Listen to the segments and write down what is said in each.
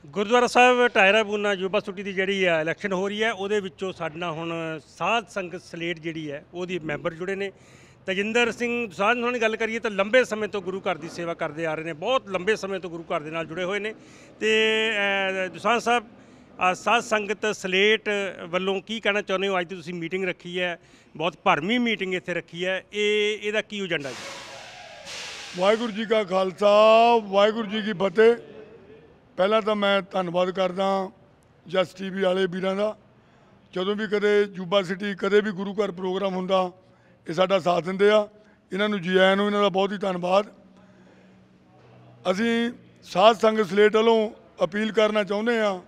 Gurdwara Sahib Tierra Buena Yuba ਸੁੱਟੀ ਦੀ ਜਿਹੜੀ ਆ ਇਲੈਕਸ਼ਨ ਹੋ ਰਹੀ ਹੈ, ਉਹਦੇ ਵਿੱਚੋਂ ਸਾਡੇ ਨਾਲ ਹੁਣ ਸਾਧ ਸੰਗਤ ਸਲੇਟ ਜਿਹੜੀ ਹੈ ਉਹਦੀ ਮੈਂਬਰ ਜੁੜੇ ਨੇ। ਤਜਿੰਦਰ ਸਿੰਘ ਦੁਸਾਂਝ ਉਹਨਾਂ ਦੀ ਗੱਲ ਕਰੀਏ ਤਾਂ ਲੰਬੇ ਸਮੇਂ ਤੋਂ ਗੁਰੂ ਘਰ ਦੀ ਸੇਵਾ ਕਰਦੇ ਆ ਰਹੇ ਨੇ, ਬਹੁਤ ਲੰਬੇ ਸਮੇਂ ਤੋਂ ਗੁਰੂ ਘਰ ਦੇ ਨਾਲ ਜੁੜੇ ਹੋਏ ਨੇ। ਤੇ ਦੁਸਾਂਝ ਸਾਹਿਬ, ਸਾਧ ਸੰਗਤ ਸਲੇਟ ਵੱਲੋਂ ਕੀ ਕਹਿਣਾ ਚਾਹੁੰਦੇ ਹੋ? ਅੱਜ ਦੀ ਤੁਸੀਂ ਮੀਟਿੰਗ ਰੱਖੀ ਹੈ, ਬਹੁਤ ਭਰਵੀਂ ਮੀਟਿੰਗ ਇੱਥੇ ਰੱਖੀ ਹੈ, ਇਹਦਾ ਕੀ ਏਜੰਡਾ ਜੀ? ਵਾਹਿਗੁਰੂ ਜੀ ਕਾ ਖਾਲਸਾ, ਵਾਹਿਗੁਰੂ ਜੀ ਕੀ ਫਤਿਹ। ਪਹਿਲਾਂ ਤਾਂ ਮੈਂ ਧੰਨਵਾਦ ਕਰਦਾ ਜਸ ਟੀਵੀ ਵਾਲੇ ਵੀਰਾਂ ਦਾ। ਜਦੋਂ ਵੀ ਕਦੇ ਯੂਬਾ ਸਿਟੀ ਕਦੇ ਵੀ ਗੁਰੂ ਘਰ ਪ੍ਰੋਗਰਾਮ ਹੁੰਦਾ ਇਹ ਸਾਡਾ ਸਾਥ ਦਿੰਦੇ ਆ। ਇਹਨਾਂ ਨੂੰ ਜੀ ਆਇਆਂ ਨੂੰ, ਇਹਨਾਂ ਦਾ ਬਹੁਤ ਹੀ ਧੰਨਵਾਦ। ਅਸੀਂ ਸਾਧ ਸੰਗਤ ਸਲੇਟ ਵੱਲੋਂ ਅਪੀਲ ਕਰਨਾ ਚਾਹੁੰਦੇ ਹਾਂ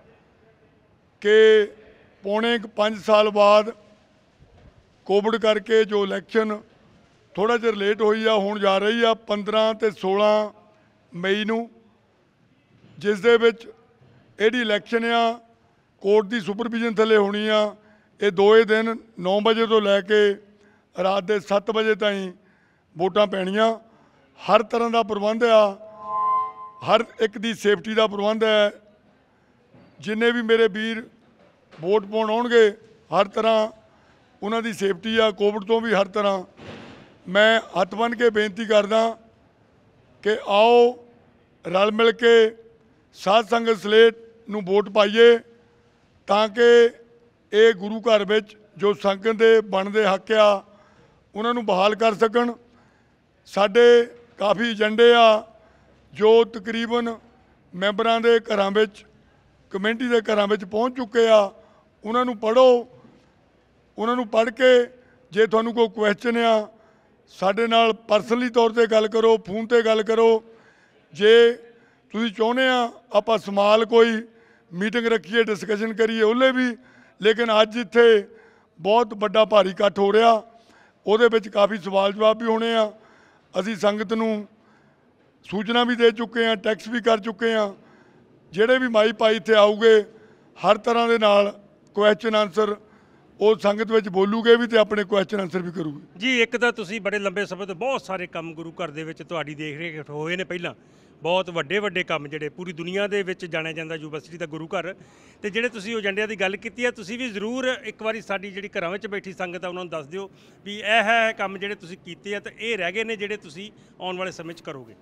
ਕਿ ਪੌਣੇ 5 ਸਾਲ ਬਾਅਦ ਕੋਵਿਡ ਕਰਕੇ ਜੋ ਇਲੈਕਸ਼ਨ ਥੋੜ੍ਹਾ ਜਿਹਾ ਲੇਟ ਹੋਈ ਆ, ਹੋਣ ਜਾ ਰਹੀ ਆ 15 ਤੇ 16 ਮਈ ਨੂੰ, ਜਿਸ ਦੇ ਵਿੱਚ ਇਹਦੀ ਇਲੈਕਸ਼ਨ ਆ ਕੋਰਟ ਦੀ ਸੁਪਰਵਿਜ਼ਨ ਥੱਲੇ ਹੋਣੀ ਆ। ਇਹ ਦੋਏ ਦਿਨ 9 ਵਜੇ ਤੋਂ ਲੈ ਕੇ ਰਾਤ ਦੇ 7 ਵਜੇ ਤਾਈਂ ਵੋਟਾਂ ਪੈਣੀਆਂ। ਹਰ ਤਰ੍ਹਾਂ ਦਾ ਪ੍ਰਬੰਧ ਆ, ਹਰ ਇੱਕ ਦੀ ਸੇਫਟੀ ਦਾ ਪ੍ਰਬੰਧ ਹੈ। ਜਿੰਨੇ ਵੀ ਮੇਰੇ ਵੀਰ ਵੋਟ ਪਾਉਣ ਆਉਣਗੇ ਹਰ ਤਰ੍ਹਾਂ ਉਹਨਾਂ ਦੀ ਸੇਫਟੀ ਆ, ਕੋਵਿਡ ਤੋਂ ਵੀ ਹਰ ਤਰ੍ਹਾਂ। ਮੈਂ ਹੱਥ ਬੰਨ੍ਹ ਕੇ ਬੇਨਤੀ ਕਰਦਾ ਕਿ ਆਓ ਰਲ ਮਿਲ ਕੇ ਸਾਧ ਸੰਗਤ ਸਲੇਟ ਨੂੰ ਵੋਟ ਪਾਈਏ ਤਾਂ ਕਿ ਇਹ ਗੁਰੂ ਘਰ ਵਿੱਚ ਜੋ ਸੰਗਤ ਦੇ ਬਣਦੇ ਹੱਕ ਆ ਉਹਨਾਂ ਨੂੰ ਬਹਾਲ ਕਰ ਸਕਣ। ਸਾਡੇ ਕਾਫੀ ਏਜੰਡੇ ਆ ਜੋ ਤਕਰੀਬਨ ਮੈਂਬਰਾਂ ਦੇ ਘਰਾਂ ਵਿੱਚ, ਕਮੇਟੀ ਦੇ ਘਰਾਂ ਵਿੱਚ ਪਹੁੰਚ ਚੁੱਕੇ ਆ। ਉਹਨਾਂ ਨੂੰ ਪੜ੍ਹੋ, ਉਹਨਾਂ ਨੂੰ ਪੜ੍ਹ ਕੇ ਜੇ ਤੁਹਾਨੂੰ ਕੋਈ ਕੁਐਸਚਨ ਆ ਸਾਡੇ ਨਾਲ ਪਰਸਨਲੀ ਤੌਰ ਤੇ ਗੱਲ ਕਰੋ, ਫੋਨ ਤੇ ਗੱਲ ਕਰੋ। ਜੇ ਤੁਸੀਂ ਚਾਹੁੰਦੇ ਆ ਆਪਾਂ ਸਮਾਲ ਕੋਈ ਮੀਟਿੰਗ ਰੱਖੀਏ, ਡਿਸਕਸ਼ਨ ਕਰੀਏ ਉਹਲੇ ਵੀ, ਲੇਕਿਨ ਅੱਜ ਇੱਥੇ ਬਹੁਤ ਵੱਡਾ ਭਾਰੀ ਇਕੱਠ ਹੋ ਰਿਹਾ, ਉਹਦੇ ਵਿੱਚ ਕਾਫੀ ਸਵਾਲ ਜਵਾਬ ਵੀ ਹੋਣੇ ਆ। ਅਸੀਂ ਸੰਗਤ ਨੂੰ ਸੂਚਨਾ ਵੀ ਦੇ ਚੁੱਕੇ ਹਾਂ, ਟੈਕਸ ਵੀ ਕਰ ਚੁੱਕੇ ਹਾਂ। ਜਿਹੜੇ ਵੀ ਮਾਈ ਭਾਈ ਇੱਥੇ ਆਊਗੇ ਹਰ ਤਰ੍ਹਾਂ ਦੇ ਨਾਲ ਕੁਐਸਚਨ ਆਨਸਰ ਉਹ ਸੰਗਤ ਵਿੱਚ ਬੋਲੂਗੇ ਵੀ ਤੇ ਆਪਣੇ ਕੁਐਸਚਨ ਆਨਸਰ ਵੀ ਕਰੂਗੇ ਜੀ। ਇੱਕ ਤਾਂ ਤੁਸੀਂ ਬੜੇ ਲੰਬੇ ਸਮੇਂ ਤੋਂ ਬਹੁਤ ਸਾਰੇ ਕੰਮ ਗੁਰੂ ਘਰ ਦੇ ਵਿੱਚ ਤੁਹਾਡੀ ਦੇਖ ਰੇਖ ਹੋਏ ਨੇ, ਪਹਿਲਾਂ ਬਹੁਤ ਵੱਡੇ ਕੰਮ ਜਿਹੜੇ ਪੂਰੀ ਦੁਨੀਆ ਦੇ ਵਿੱਚ ਜਾਣਿਆ ਜਾਂਦਾ ਯੂਬਾ ਸਿਟੀ ਦਾ ਗੁਰੂ ਘਰ। ਤੇ ਜਿਹੜੇ ਤੁਸੀਂ ਏਜੰਡਿਆਂ ਦੀ ਗੱਲ ਕੀਤੀ ਹੈ, ਤੁਸੀਂ ਵੀ ਜ਼ਰੂਰ ਇੱਕ ਵਾਰੀ ਸਾਡੀ ਜਿਹੜੀ ਘਰਾਂ ਵਿੱਚ ਬੈਠੀ ਸੰਗਤ ਆ ਉਹਨਾਂ ਨੂੰ ਦੱਸ ਦਿਓ ਵੀ ਇਹ ਹੈ ਕੰਮ ਜਿਹੜੇ ਤੁਸੀਂ ਕੀਤੇ ਆ ਤੇ ਇਹ ਰਹਿ ਗਏ ਨੇ ਜਿਹੜੇ ਤੁਸੀਂ ਆਉਣ ਵਾਲੇ ਸਮੇਂ 'ਚ ਕਰੋਗੇ।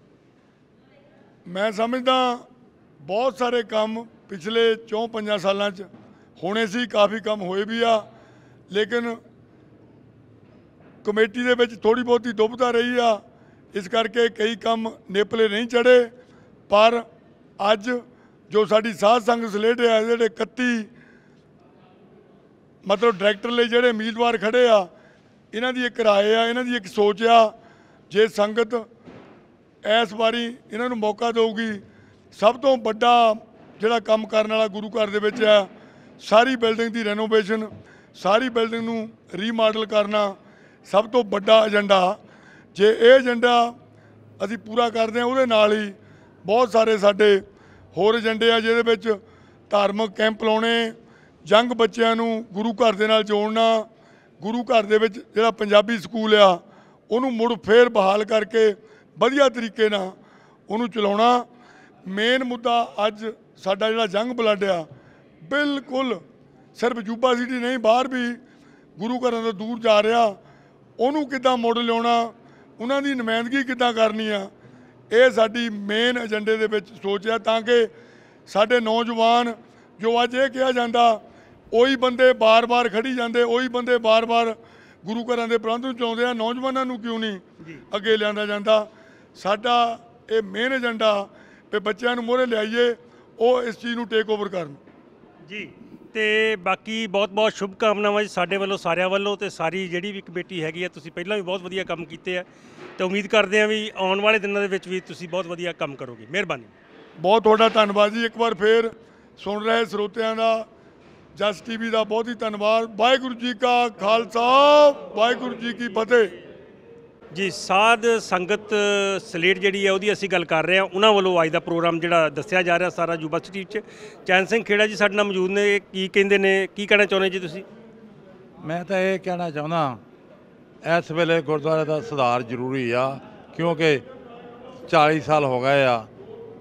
ਮੈਂ ਸਮਝਦਾ ਬਹੁਤ ਸਾਰੇ ਕੰਮ ਪਿਛਲੇ 4-5 ਸਾਲਾਂ 'ਚ ਹੋਣੇ ਸੀ, ਕਾਫੀ ਕੰਮ ਹੋਏ ਵੀ ਆ, ਲੇਕਿਨ ਕਮੇਟੀ ਦੇ ਵਿੱਚ ਥੋੜ੍ਹੀ ਬਹੁਤੀ ਦੁਬਿਧਾ ਰਹੀ ਆ, ਇਸ ਕਰਕੇ ਕਈ ਕੰਮ ਨੇਪਲੇ ਨਹੀਂ ਚੜ੍ਹੇ। ਪਰ ਅੱਜ ਜੋ ਸਾਡੀ ਸਾਧ ਸੰਗਤ ਸਲੇਟ ਆ, ਜਿਹੜੇ 31 ਮਤਲਬ ਡਾਇਰੈਕਟਰ ਲਈ ਜਿਹੜੇ ਉਮੀਦਵਾਰ ਖੜ੍ਹੇ ਆ, ਇਹਨਾਂ ਦੀ ਇੱਕ ਰਾਏ ਆ, ਇਹਨਾਂ ਦੀ ਇੱਕ ਸੋਚ ਆ। ਜੇ ਸੰਗਤ ਇਸ ਵਾਰੀ ਇਹਨਾਂ ਨੂੰ ਮੌਕਾ ਦੇਊਗੀ, ਸਭ ਤੋਂ ਵੱਡਾ ਜਿਹੜਾ ਕੰਮ ਕਰਨ ਵਾਲਾ ਗੁਰੂ ਘਰ ਦੇ ਵਿੱਚ ਆ, ਸਾਰੀ ਬਿਲਡਿੰਗ ਦੀ ਰੈਨੋਵੇਸ਼ਨ, ਸਾਰੀ ਬਿਲਡਿੰਗ ਨੂੰ ਰੀਮਾਡਲ ਕਰਨਾ ਸਭ ਤੋਂ ਵੱਡਾ ਏਜੰਡਾ। ਜੇ ਇਹ ਏਜੰਡਾ ਅਸੀਂ ਪੂਰਾ ਕਰਦੇ ਹਾਂ, ਉਹਦੇ ਨਾਲ ਹੀ ਬਹੁਤ ਸਾਰੇ ਸਾਡੇ ਹੋਰ ਏਜੰਡੇ ਆ, ਜਿਹਦੇ ਵਿੱਚ ਧਾਰਮਿਕ ਕੈਂਪ ਲਾਉਣੇ, ਯੰਗ ਬੱਚਿਆਂ ਨੂੰ ਗੁਰੂ ਘਰ ਦੇ ਨਾਲ ਜੋੜਨਾ, ਗੁਰੂ ਘਰ ਦੇ ਵਿੱਚ ਜਿਹੜਾ ਪੰਜਾਬੀ ਸਕੂਲ ਆ ਉਹਨੂੰ ਮੁੜ ਫੇਰ ਬਹਾਲ ਕਰਕੇ ਵਧੀਆ ਤਰੀਕੇ ਨਾਲ ਉਹਨੂੰ ਚਲਾਉਣਾ। ਮੇਨ ਮੁੱਦਾ ਅੱਜ ਸਾਡਾ ਜਿਹੜਾ ਯੰਗ ਬਲੱਡ ਆ, ਬਿਲਕੁਲ ਸਿਰਫ ਯੂਬਾ ਸਿਟੀ ਨਹੀਂ ਬਾਹਰ ਵੀ ਗੁਰੂ ਘਰਾਂ ਤੋਂ ਦੂਰ ਜਾ ਰਿਹਾ, ਉਹਨੂੰ ਕਿੱਦਾਂ ਮੁੜ ਲਿਆਉਣਾ, ਉਹਨਾਂ ਦੀ ਨੁਮਾਇੰਦਗੀ ਕਿੱਦਾਂ ਕਰਨੀ ਆ, ਇਹ ਸਾਡੀ ਮੇਨ ਏਜੰਡੇ ਦੇ ਵਿੱਚ ਸੋਚ ਆ। ਤਾਂ ਕਿ ਸਾਡੇ ਨੌਜਵਾਨ, ਜੋ ਅੱਜ ਇਹ ਕਿਹਾ ਜਾਂਦਾ ਉਹੀ ਬੰਦੇ ਬਾਰ-ਬਾਰ ਖੜੀ ਜਾਂਦੇ, ਉਹੀ ਬੰਦੇ ਬਾਰ-ਬਾਰ ਗੁਰੂ ਘਰਾਂ ਦੇ ਪ੍ਰਬੰਧ ਨੂੰ ਚਲਾਉਂਦੇ ਆ, ਨੌਜਵਾਨਾਂ ਨੂੰ ਕਿਉਂ ਨਹੀਂ ਅੱਗੇ ਲਿਆਂਦਾ ਜਾਂਦਾ? ਸਾਡਾ ਇਹ ਮੇਨ ਏਜੰਡਾ ਵੀ ਬੱਚਿਆਂ ਨੂੰ ਮੋਹਰੇ ਲਿਆਈਏ, ਉਹ ਇਸ ਚੀਜ਼ ਨੂੰ ਟੇਕ ਓਵਰ ਕਰਨ ਜੀ। ਤੇ ਬਾਕੀ ਬਹੁਤ ਸ਼ੁਭ ਕਾਮਨਾਵਾਂ ਜੀ ਸਾਡੇ ਵੱਲੋਂ, ਸਾਰਿਆਂ ਵੱਲੋਂ, ਤੇ ਸਾਰੀ ਜਿਹੜੀ ਵੀ ਕਮੇਟੀ ਹੈਗੀ ਆ। ਤੁਸੀਂ ਪਹਿਲਾਂ ਵੀ ਬਹੁਤ ਵਧੀਆ ਕੰਮ ਕੀਤੇ ਆ ਤੇ ਉਮੀਦ ਕਰਦੇ ਆ ਵੀ ਆਉਣ ਵਾਲੇ ਦਿਨਾਂ ਦੇ ਵਿੱਚ ਵੀ ਤੁਸੀਂ ਬਹੁਤ ਵਧੀਆ ਕੰਮ ਕਰੋਗੇ। ਮਿਹਰਬਾਨੀ, ਬਹੁਤ ਤੁਹਾਡਾ ਧੰਨਵਾਦ ਜੀ। ਇੱਕ ਵਾਰ ਫੇਰ ਸੁਣ ਰਹੇ ਸਰੋਤਿਆਂ ਦਾ, ਜਸ ਟੀਵੀ ਦਾ ਬਹੁਤ ਹੀ ਧੰਨਵਾਦ। ਵਾਹਿਗੁਰੂ ਜੀ ਕਾ ਖਾਲਸਾ, ਵਾਹਿਗੁਰੂ ਜੀ ਕੀ ਫਤਿਹ ਜੀ। ਸਾਧ ਸੰਗਤ ਸਲੇਟ ਜਿਹੜੀ ਹੈ ਉਹਦੀ ਅਸੀਂ ਗੱਲ ਕਰ ਰਹੇ ਹਾਂ, ਉਹਨਾਂ ਵੱਲੋਂ ਅੱਜ ਦਾ ਪ੍ਰੋਗਰਾਮ ਜਿਹੜਾ ਦੱਸਿਆ ਜਾ ਰਿਹਾ ਸਾਰਾ ਯੂਬਾ ਸਿਟੀ 'ਚ। ਚੈਨ ਸਿੰਘ ਖੇੜਾ ਜੀ ਸਾਡੇ ਨਾਲ ਮੌਜੂਦ ਨੇ, ਕੀ ਕਹਿੰਦੇ ਨੇ, ਕੀ ਕਹਿਣਾ ਚਾਹੁੰਦੇ ਜੀ ਤੁਸੀਂ? ਮੈਂ ਤਾਂ ਇਹ ਕਹਿਣਾ ਚਾਹੁੰਦਾ ਇਸ ਵੇਲੇ ਗੁਰਦੁਆਰੇ ਦਾ ਸੁਧਾਰ ਜ਼ਰੂਰੀ ਆ, ਕਿਉਂਕਿ 40 ਸਾਲ ਹੋ ਗਏ ਆ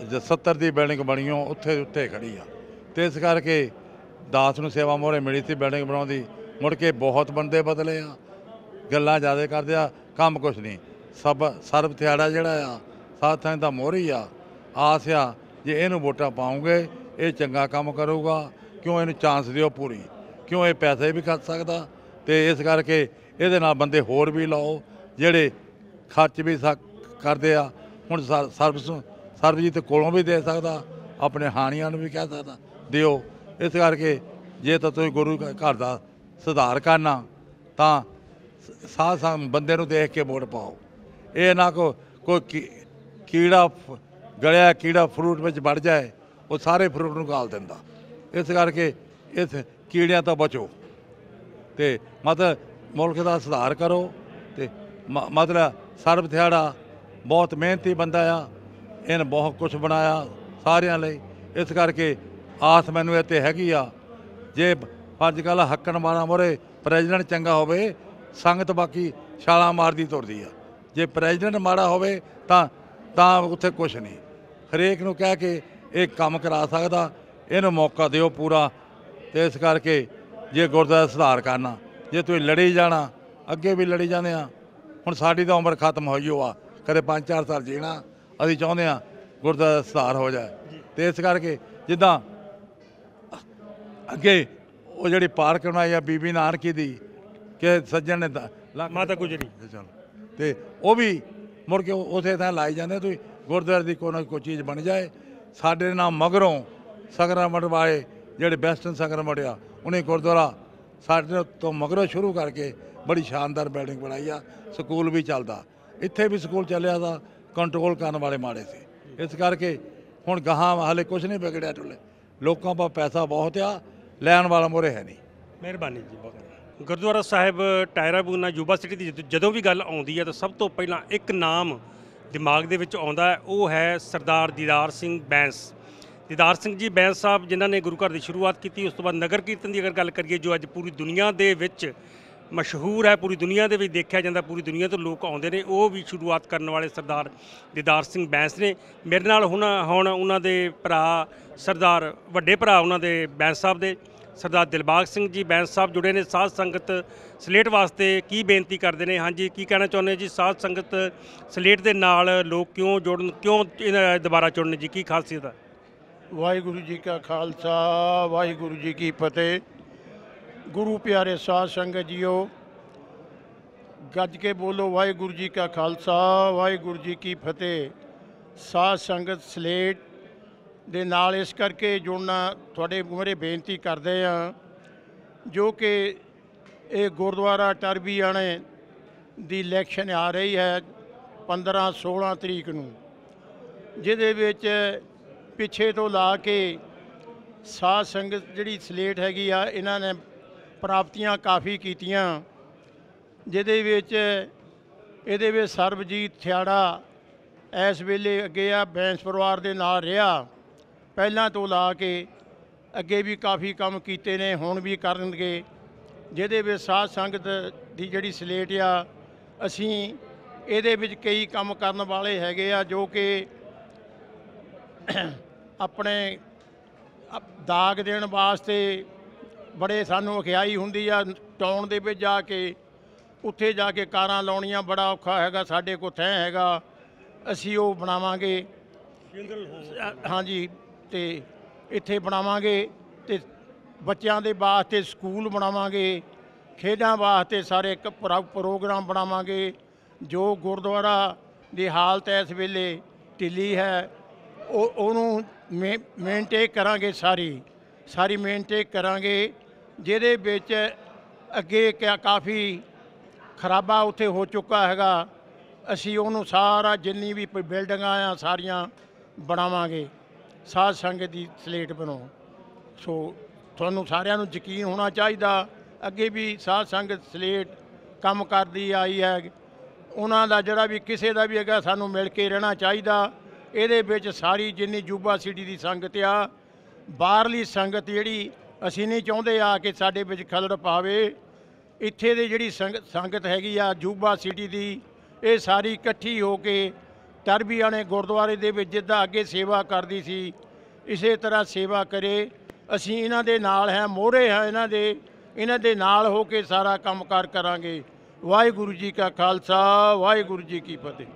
70 ਦੀ ਬਿਲਡਿੰਗ ਬਣੀ ਹੋ ਉੱਥੇ ਉੱਥੇ ਖੜੀ ਆ। ਤੇ ਇਸ ਕਰਕੇ ਦਾਸ ਨੂੰ ਸੇਵਾ ਮੋਹਰੇ ਮਿਲੀ ਸੀ ਬਿਲਡਿੰਗ ਬਣਾਉਣ ਦੀ। ਮੁੜ ਕੇ ਬਹੁਤ ਬੰਦੇ ਬਦਲੇ ਆ, ਗੱਲਾਂ ਜ਼ਿਆਦਾ ਕਰਦੇ ਆ, ਕੰਮ ਕੁਛ ਨਹੀਂ। ਸਰਬ ਥਿਆੜਾ ਜਿਹੜਾ ਆ ਸਾਥਾਂ ਦਾ ਮੋਹਰੀ ਆ। ਆਸ ਆ ਜੇ ਇਹਨੂੰ ਵੋਟਾਂ ਪਾਉਂਗੇ ਇਹ ਚੰਗਾ ਕੰਮ ਕਰੂਗਾ। ਕਿਉਂ ਇਹਨੂੰ ਚਾਂਸ ਦਿਓ ਪੂਰੀ, ਕਿਉਂ ਇਹ ਪੈਸੇ ਵੀ ਖਰਚ ਸਕਦਾ। ਤੇ ਇਸ ਕਰਕੇ ਇਹਦੇ ਨਾਲ ਬੰਦੇ ਹੋਰ ਵੀ ਲਾਓ ਜਿਹੜੇ ਖਰਚ ਵੀ ਕਰਦੇ ਆ। ਹੁਣ ਸਰਬਜੀਤ ਕੋਲੋਂ ਵੀ ਦੇ ਸਕਦਾ, ਆਪਣੇ ਹਾਣੀਆਂ ਨੂੰ ਵੀ ਕਹਿ ਸਕਦਾ ਦਿਓ। ਇਸ ਕਰਕੇ ਜੇ ਤਾਂ ਤੁਸੀਂ ਗੁਰੂ ਘਰ ਦਾ ਸੁਧਾਰ ਕਰਨਾ ਤਾਂ ਸਾਧ ਬੰਦੇ ਨੂੰ ਦੇਖ ਕੇ ਵੋਟ ਪਾਓ। ਇਹ ਨਾ ਕੋਈ ਕੀੜਾ ਗਲਿਆ ਕੀੜਾ ਫਰੂਟ ਵਿੱਚ ਵੜ ਜਾਏ, ਉਹ ਸਾਰੇ ਫਰੂਟ ਨੂੰ ਗਾਲ ਦਿੰਦਾ। ਇਸ ਕਰਕੇ ਇਸ ਕੀੜਿਆਂ ਤੋਂ ਬਚੋ ਤੇ ਮਤਲਬ ਮੁਲਕ ਦਾ ਸੁਧਾਰ ਕਰੋ। ਤੇ ਮਤਲਬ ਸਰਬ ਥਿਆੜਾ ਬਹੁਤ ਮਿਹਨਤੀ ਬੰਦਾ ਆ, ਇਹਨੇ ਬਹੁਤ ਕੁਝ ਬਣਾਇਆ ਸਾਰਿਆਂ ਲਈ। ਇਸ ਕਰਕੇ ਆਸ ਮੈਨੂੰ ਇੱਥੇ ਹੈਗੀ ਆ ਜੇ ਅੱਜ ਕੱਲ੍ਹ ਹੱਕਣ ਵਾਲਾ ਮੋਰੇ ਪ੍ਰੈਜ਼ੀਡੈਂਟ ਚੰਗਾ ਹੋਵੇ ਸੰਗਤ ਬਾਕੀ ਛਾਲਾਂ ਮਾਰਦੀ ਤੁਰਦੀ ਆ। ਜੇ ਪ੍ਰੈਜ਼ੀਡੈਂਟ ਮਾੜਾ ਹੋਵੇ ਤਾਂ ਉੱਥੇ ਕੁਛ ਨਹੀਂ। ਹਰੇਕ ਨੂੰ ਕਹਿ ਕੇ ਇਹ ਕੰਮ ਕਰਾ ਸਕਦਾ, ਇਹਨੂੰ ਮੌਕਾ ਦਿਓ ਪੂਰਾ। ਤੇ ਇਸ ਕਰਕੇ ਜੇ ਗੁਰਦੁਆਰਾ ਸੁਧਾਰ ਕਰਨਾ, ਜੇ ਤੁਸੀਂ ਲੜੀ ਜਾਣਾ, ਅੱਗੇ ਵੀ ਲੜੀ ਜਾਂਦੇ ਆ। ਹੁਣ ਸਾਡੀ ਤਾਂ ਉਮਰ ਖਤਮ ਹੋਈ ਓ ਆ, ਕਦੇ 5-4 ਸਾਲ ਜੀਣਾ। ਅਸੀਂ ਚਾਹੁੰਦੇ ਹਾਂ ਗੁਰਦੁਆਰਾ ਸੁਧਾਰ ਹੋ ਜਾਏ। ਤੇ ਇਸ ਕਰਕੇ ਜਿੱਦਾਂ ਅੱਗੇ ਉਹ ਜਿਹੜੀ ਪਾਰਕ ਬਣਾਈ ਆ ਬੀਬੀ ਨਾਨਕੀ ਦੀ ਕਿ ਸੱਜਣ ਨੇ ਮਾਤਾ ਗੁਜਰੀ ਚਲ, ਤੇ ਉਹ ਵੀ ਮੁੜ ਕੇ ਉਸੇ ਥਾਂ ਲਾਈ ਜਾਂਦੇ। ਤੁਸੀਂ ਗੁਰਦੁਆਰੇ ਦੀ ਕੋਈ ਨਾ ਕੋਈ ਚੀਜ਼ ਬਣ ਜਾਏ। ਸਾਡੇ ਨਾਲ ਮਗਰੋਂ ਸੰਗਰਾਮਠ ਵਾਲੇ ਜਿਹੜੇ ਵੈਸਟਰਨ ਸੰਗਰਾਮਠ ਆ, ਉਹਨੇ ਗੁਰਦੁਆਰਾ ਸਾਡੇ ਤੋਂ ਮਗਰੋਂ ਸ਼ੁਰੂ ਕਰਕੇ ਬੜੀ ਸ਼ਾਨਦਾਰ ਬਿਲਡਿੰਗ ਬਣਾਈ ਆ। ਸਕੂਲ ਵੀ ਚੱਲਦਾ, ਇੱਥੇ ਵੀ ਸਕੂਲ ਚੱਲਿਆ ਦਾ, ਕੰਟਰੋਲ ਕਰਨ ਵਾਲੇ ਮਾੜੇ ਸੀ। ਇਸ ਕਰਕੇ ਹੁਣ ਗਾਹਾਂ ਹਾਲੇ ਕੁਛ ਨਹੀਂ ਵਿਗੜਿਆ ਟੁੱਲੇ। ਲੋਕਾਂ ਕੋਲ ਪੈਸਾ ਬਹੁਤ ਆ, ਲੈਣ ਵਾਲਾ ਮੋਰੇ ਹੈ ਨਹੀਂ। ਮਿਹਰਬਾਨੀ ਜੀ ਬਹੁਤ। Gurdwara Sahib Tierra Buena Yuba City ਦੀ ਜਦੋਂ ਵੀ ਗੱਲ ਆਉਂਦੀ ਹੈ ਤਾਂ ਸਭ ਤੋਂ ਪਹਿਲਾਂ ਇੱਕ ਨਾਮ ਦਿਮਾਗ ਦੇ ਵਿੱਚ ਆਉਂਦਾ ਹੈ, ਉਹ ਹੈ ਸਰਦਾਰ ਦੀਦਾਰ ਸਿੰਘ ਬੈਂਸ। ਦੀਦਾਰ ਸਿੰਘ ਜੀ ਬੈਂਸ ਸਾਹਿਬ ਜਿਨ੍ਹਾਂ ਨੇ ਗੁਰੂ ਘਰ ਦੀ ਸ਼ੁਰੂਆਤ ਕੀਤੀ। ਉਸ ਤੋਂ ਬਾਅਦ ਨਗਰ ਕੀਰਤਨ ਦੀ ਅਗਰ ਗੱਲ ਕਰੀਏ ਜੋ ਅੱਜ ਪੂਰੀ ਦੁਨੀਆ ਦੇ ਵਿੱਚ ਮਸ਼ਹੂਰ ਹੈ, ਪੂਰੀ ਦੁਨੀਆ ਦੇ ਵਿੱਚ ਦੇਖਿਆ ਜਾਂਦਾ, ਪੂਰੀ ਦੁਨੀਆ ਤੋਂ ਲੋਕ ਆਉਂਦੇ ਨੇ, ਉਹ ਵੀ ਸ਼ੁਰੂਆਤ ਕਰਨ ਵਾਲੇ ਸਰਦਾਰ ਦੀਦਾਰ ਸਿੰਘ ਬੈਂਸ ਨੇ। ਮੇਰੇ ਨਾਲ ਹੁਣ ਉਹਨਾਂ ਦੇ ਭਰਾ ਸਰਦਾਰ ਵੱਡੇ ਭਰਾ ਉਹਨਾਂ ਦੇ ਬੈਂਸ ਸਾਹਿਬ ਦੇ ਸਰਦਾਰ ਦਿਲਬਾਗ ਸਿੰਘ ਜੀ ਬੈਂਸ ਸਾਹਿਬ ਜੁੜੇ ਨੇ। ਸਾਧ ਸੰਗਤ ਸਲੇਟ ਵਾਸਤੇ ਕੀ ਬੇਨਤੀ ਕਰਦੇ ਨੇ? ਹਾਂਜੀ, ਕੀ ਕਹਿਣਾ ਚਾਹੁੰਦੇ ਜੀ? ਸਾਧ ਸੰਗਤ ਸਲੇਟ ਦੇ ਨਾਲ ਲੋਕ ਕਿਉਂ ਜੁੜਨ, ਕਿਉਂ ਦੁਬਾਰਾ ਜੁੜਨ ਜੀ, ਕੀ ਖਾਸੀਅਤ ਹੈ? ਵਾਹਿਗੁਰੂ ਜੀ ਕਾ ਖਾਲਸਾ, ਵਾਹਿਗੁਰੂ ਜੀ ਕੀ ਫਤਿਹ। ਗੁਰੂ ਪਿਆਰੇ ਸਾਧ ਸੰਗਤ ਜੀਓ, ਗੱਜ ਕੇ ਬੋਲੋ ਵਾਹਿਗੁਰੂ ਜੀ ਕਾ ਖਾਲਸਾ, ਵਾਹਿਗੁਰੂ ਜੀ ਕੀ ਫਤਿਹ। ਸਾਧ ਸੰਗਤ ਸਲੇਟ ਦੇ ਨਾਲ ਇਸ ਕਰਕੇ ਜੁੜਨਾ ਤੁਹਾਡੇ ਮੂਹਰੇ ਬੇਨਤੀ ਕਰਦੇ ਹਾਂ ਜੋ ਕਿ ਇਹ ਗੁਰਦੁਆਰਾ ਟਰਬੀਆਣੇ ਦੀ ਇਲੈਕਸ਼ਨ ਆ ਰਹੀ ਹੈ 15-16 ਤਰੀਕ ਨੂੰ, ਜਿਹਦੇ ਵਿੱਚ ਪਿੱਛੇ ਤੋਂ ਲਾ ਕੇ ਸਾਧ ਸੰਗਤ ਜਿਹੜੀ ਸਲੇਟ ਹੈਗੀ ਆ, ਇਹਨਾਂ ਨੇ ਪ੍ਰਾਪਤੀਆਂ ਕਾਫੀ ਕੀਤੀਆਂ। ਜਿਹਦੇ ਵਿੱਚ ਇਹਦੇ ਵਿੱਚ ਸਰਬਜੀਤ ਥਿਆੜਾ ਇਸ ਵੇਲੇ ਅੱਗੇ ਆ, ਬੈਂਸ ਪਰਿਵਾਰ ਦੇ ਨਾਲ ਰਿਹਾ ਪਹਿਲਾਂ ਤੋਂ ਲਾ ਕੇ, ਅੱਗੇ ਵੀ ਕਾਫੀ ਕੰਮ ਕੀਤੇ ਨੇ, ਹੁਣ ਵੀ ਕਰਨਗੇ। ਜਿਹਦੇ ਵਿੱਚ ਸਾਧ ਸੰਗਤ ਦੀ ਜਿਹੜੀ ਸਲੇਟ ਆ, ਅਸੀਂ ਇਹਦੇ ਵਿੱਚ ਕਈ ਕੰਮ ਕਰਨ ਵਾਲੇ ਹੈਗੇ ਆ ਜੋ ਕਿ ਆਪਣੇ ਦਾਗ ਦੇਣ ਵਾਸਤੇ ਬੜੇ ਸਾਨੂੰ ਅਖਿਆਈ ਹੁੰਦੀ ਆ। ਟਾਊਨ ਦੇ ਵਿੱਚ ਜਾ ਕੇ ਉੱਥੇ ਜਾ ਕੇ ਕਾਰਾਂ ਲਾਉਣੀਆਂ ਬੜਾ ਔਖਾ ਹੈਗਾ, ਸਾਡੇ ਕੋਲ ਥੈਂ ਹੈਗਾ, ਅਸੀਂ ਉਹ ਬਣਾਵਾਂਗੇ। ਹਾਂਜੀ, ਤੇ ਇੱਥੇ ਬਣਾਵਾਂਗੇ ਤੇ ਬੱਚਿਆਂ ਦੇ ਵਾਸਤੇ ਸਕੂਲ ਬਣਾਵਾਂਗੇ, ਖੇਡਾਂ ਵਾਸਤੇ ਸਾਰੇ ਇੱਕ ਪ੍ਰੋਗਰਾਮ ਬਣਾਵਾਂਗੇ। ਜੋ ਗੁਰਦੁਆਰਾ ਦੀ ਹਾਲਤ ਇਸ ਵੇਲੇ ਢਿੱਲੀ ਹੈ ਉਹਨੂੰ ਮੇਨਟੇਨ ਕਰਾਂਗੇ, ਸਾਰੀ ਮੇਨਟੇਨ ਕਰਾਂਗੇ। ਜਿਹਦੇ ਵਿੱਚ ਅੱਗੇ ਕਾਫੀ ਖਰਾਬਾ ਉੱਥੇ ਹੋ ਚੁੱਕਾ ਹੈਗਾ, ਅਸੀਂ ਉਹਨੂੰ ਸਾਰਾ ਜਿੰਨੀ ਵੀ ਬਿਲਡਿੰਗਾਂ ਆ ਸਾਰੀਆਂ ਬਣਾਵਾਂਗੇ। ਸਾਧ ਸੰਗਤ ਦੀ ਸਲੇਟ ਬਣਾਓ। ਸੋ ਤੁਹਾਨੂੰ ਸਾਰਿਆਂ ਨੂੰ ਯਕੀਨ ਹੋਣਾ ਚਾਹੀਦਾ, ਅੱਗੇ ਵੀ ਸਾਧ ਸੰਗਤ ਸਲੇਟ ਕੰਮ ਕਰਦੀ ਆਈ ਹੈ। ਉਹਨਾਂ ਦਾ ਜਿਹੜਾ ਵੀ ਕਿਸੇ ਦਾ ਵੀ ਹੈਗਾ ਸਾਨੂੰ ਮਿਲ ਕੇ ਰਹਿਣਾ ਚਾਹੀਦਾ। ਇਹਦੇ ਵਿੱਚ ਸਾਰੀ ਜਿੰਨੀ ਯੂਬਾ ਸਿਟੀ ਦੀ ਸੰਗਤ ਆ, ਬਾਹਰਲੀ ਸੰਗਤ ਜਿਹੜੀ ਅਸੀਂ ਨਹੀਂ ਚਾਹੁੰਦੇ ਆ ਕਿ ਸਾਡੇ ਵਿੱਚ ਖਲੜ ਪਾਵੇ। ਇੱਥੇ ਦੀ ਜਿਹੜੀ ਸੰਗਤ ਹੈਗੀ ਆ ਯੂਬਾ ਸਿਟੀ ਦੀ, ਇਹ ਸਾਰੀ ਇਕੱਠੀ ਹੋ ਕੇ ਟਰਬੀਆਂ ਨੇ ਗੁਰਦੁਆਰੇ ਦੇ ਵਿੱਚ ਜਿੱਦਾਂ ਅੱਗੇ ਸੇਵਾ ਕਰਦੀ ਸੀ ਇਸੇ ਤਰ੍ਹਾਂ ਸੇਵਾ ਕਰੇ। ਅਸੀਂ ਇਹਨਾਂ ਦੇ ਨਾਲ ਹੈ, ਮੋਹਰੇ ਹੈ ਇਹਨਾਂ ਦੇ ਨਾਲ ਹੋ ਕੇ ਸਾਰਾ ਕੰਮਕਾਰ ਕਰਾਂਗੇ। ਵਾਹਿਗੁਰੂ ਜੀ ਕਾ ਖਾਲਸਾ, ਵਾਹਿਗੁਰੂ ਜੀ ਕੀ ਫਤਿਹ।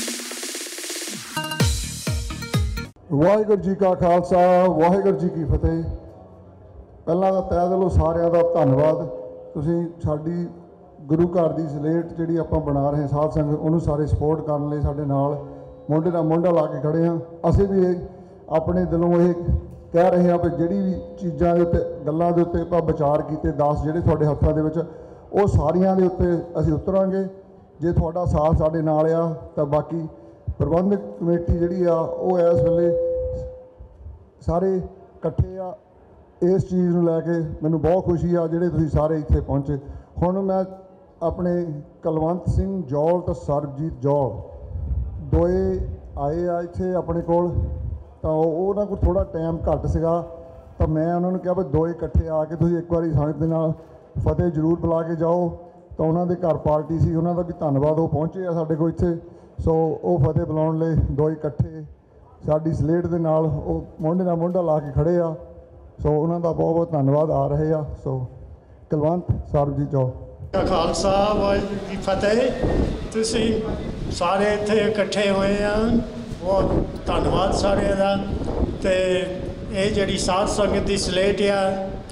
ਵਾਹਿਗੁਰੂ ਜੀ ਕਾ ਖਾਲਸਾ, ਵਾਹਿਗੁਰੂ ਜੀ ਕੀ ਫਤਿਹ। ਪਹਿਲਾਂ ਤਾਂ ਤਹਿ ਦਿਲੋਂ ਸਾਰਿਆਂ ਦਾ ਧੰਨਵਾਦ। ਤੁਸੀਂ ਸਾਡੀ ਗੁਰੂ ਘਰ ਦੀ ਸਲੇਟ ਜਿਹੜੀ ਆਪਾਂ ਬਣਾ ਰਹੇ ਸਾਧ ਸੰਗਤ, ਉਹਨੂੰ ਸਾਰੇ ਸਪੋਰਟ ਕਰਨ ਲਈ ਸਾਡੇ ਨਾਲ ਮੋਢੇ ਨਾਲ ਮੋਢਾ ਲਾ ਕੇ ਖੜੇ ਹਾਂ। ਅਸੀਂ ਵੀ ਆਪਣੇ ਦਿਲੋਂ ਇਹ ਕਹਿ ਰਹੇ ਹਾਂ ਕਿ ਜਿਹੜੀ ਵੀ ਚੀਜ਼ਾਂ ਦੇ ਉੱਤੇ, ਗੱਲਾਂ ਦੇ ਉੱਤੇ ਆਪਾਂ ਵਿਚਾਰ ਕੀਤੇ 10 ਜਿਹੜੇ ਤੁਹਾਡੇ ਹੱਥਾਂ ਦੇ ਵਿੱਚ, ਉਹ ਸਾਰੀਆਂ ਦੇ ਉੱਤੇ ਅਸੀਂ ਉਤਰਾਂਗੇ ਜੇ ਤੁਹਾਡਾ ਸਾਥ ਸਾਡੇ ਨਾਲ ਆ। ਤਾਂ ਬਾਕੀ ਪ੍ਰਬੰਧਕ ਕਮੇਟੀ ਜਿਹੜੀ ਆ ਉਹ ਇਸ ਵੇਲੇ ਸਾਰੇ ਇਕੱਠੇ ਆ ਇਸ ਚੀਜ਼ ਨੂੰ ਲੈ ਕੇ। ਮੈਨੂੰ ਬਹੁਤ ਖੁਸ਼ੀ ਆ ਜਿਹੜੇ ਤੁਸੀਂ ਸਾਰੇ ਇੱਥੇ ਪਹੁੰਚੇ। ਹੁਣ ਮੈਂ ਆਪਣੇ ਕੁਲਵੰਤ ਸਿੰਘ ਜੌਲ ਤੇ ਸਰਬਜੀਤ ਜੌਲ ਦੋਏ ਆਏ ਆ ਇੱਥੇ ਆਪਣੇ ਕੋਲ। ਤਾਂ ਉਹਨਾਂ ਕੋਲ ਥੋੜ੍ਹਾ ਟਾਈਮ ਘੱਟ ਸੀਗਾ, ਤਾਂ ਮੈਂ ਉਹਨਾਂ ਨੂੰ ਕਿਹਾ ਵੀ ਦੋਏ ਇਕੱਠੇ ਆ ਕੇ ਤੁਸੀਂ ਇੱਕ ਵਾਰੀ ਸੰਗਤ ਦੇ ਨਾਲ ਫਤਿਹ ਜ਼ਰੂਰ ਬੁਲਾ ਕੇ ਜਾਓ। ਤਾਂ ਉਹਨਾਂ ਦੇ ਘਰ ਪਾਰਟੀ ਸੀ, ਉਹਨਾਂ ਦਾ ਵੀ ਧੰਨਵਾਦ, ਉਹ ਪਹੁੰਚੇ ਆ ਸਾਡੇ ਕੋਲ ਇੱਥੇ। ਸੋ ਉਹ ਫਤਿਹ ਬੁਲਾਉਣ ਲਈ ਦੋਏ ਇਕੱਠੇ ਸਾਡੀ ਸਲੇਟ ਦੇ ਨਾਲ ਉਹ ਮੋਢੇ ਨਾਲ ਮੋਢਾ ਲਾ ਕੇ ਖੜੇ ਆ। ਸੋ ਉਹਨਾਂ ਦਾ ਬਹੁਤ ਬਹੁਤ ਧੰਨਵਾਦ ਆ ਰਹੇ ਆ। ਸੋ ਕੁਲਵੰਤ ਸਰਬਜੀਤ ਜੌਲ। ਖਾਲਸਾ, ਵਾਹਿਗੁਰੂ ਜੀ ਫਤਿਹ। ਤੁਸੀਂ ਸਾਰੇ ਇੱਥੇ ਇਕੱਠੇ ਹੋਏ ਆ, ਬਹੁਤ ਧੰਨਵਾਦ ਸਾਰਿਆਂ ਦਾ। ਅਤੇ ਇਹ ਜਿਹੜੀ ਸਾਧ ਸੰਗਤ ਦੀ ਸਲੇਟ ਆ,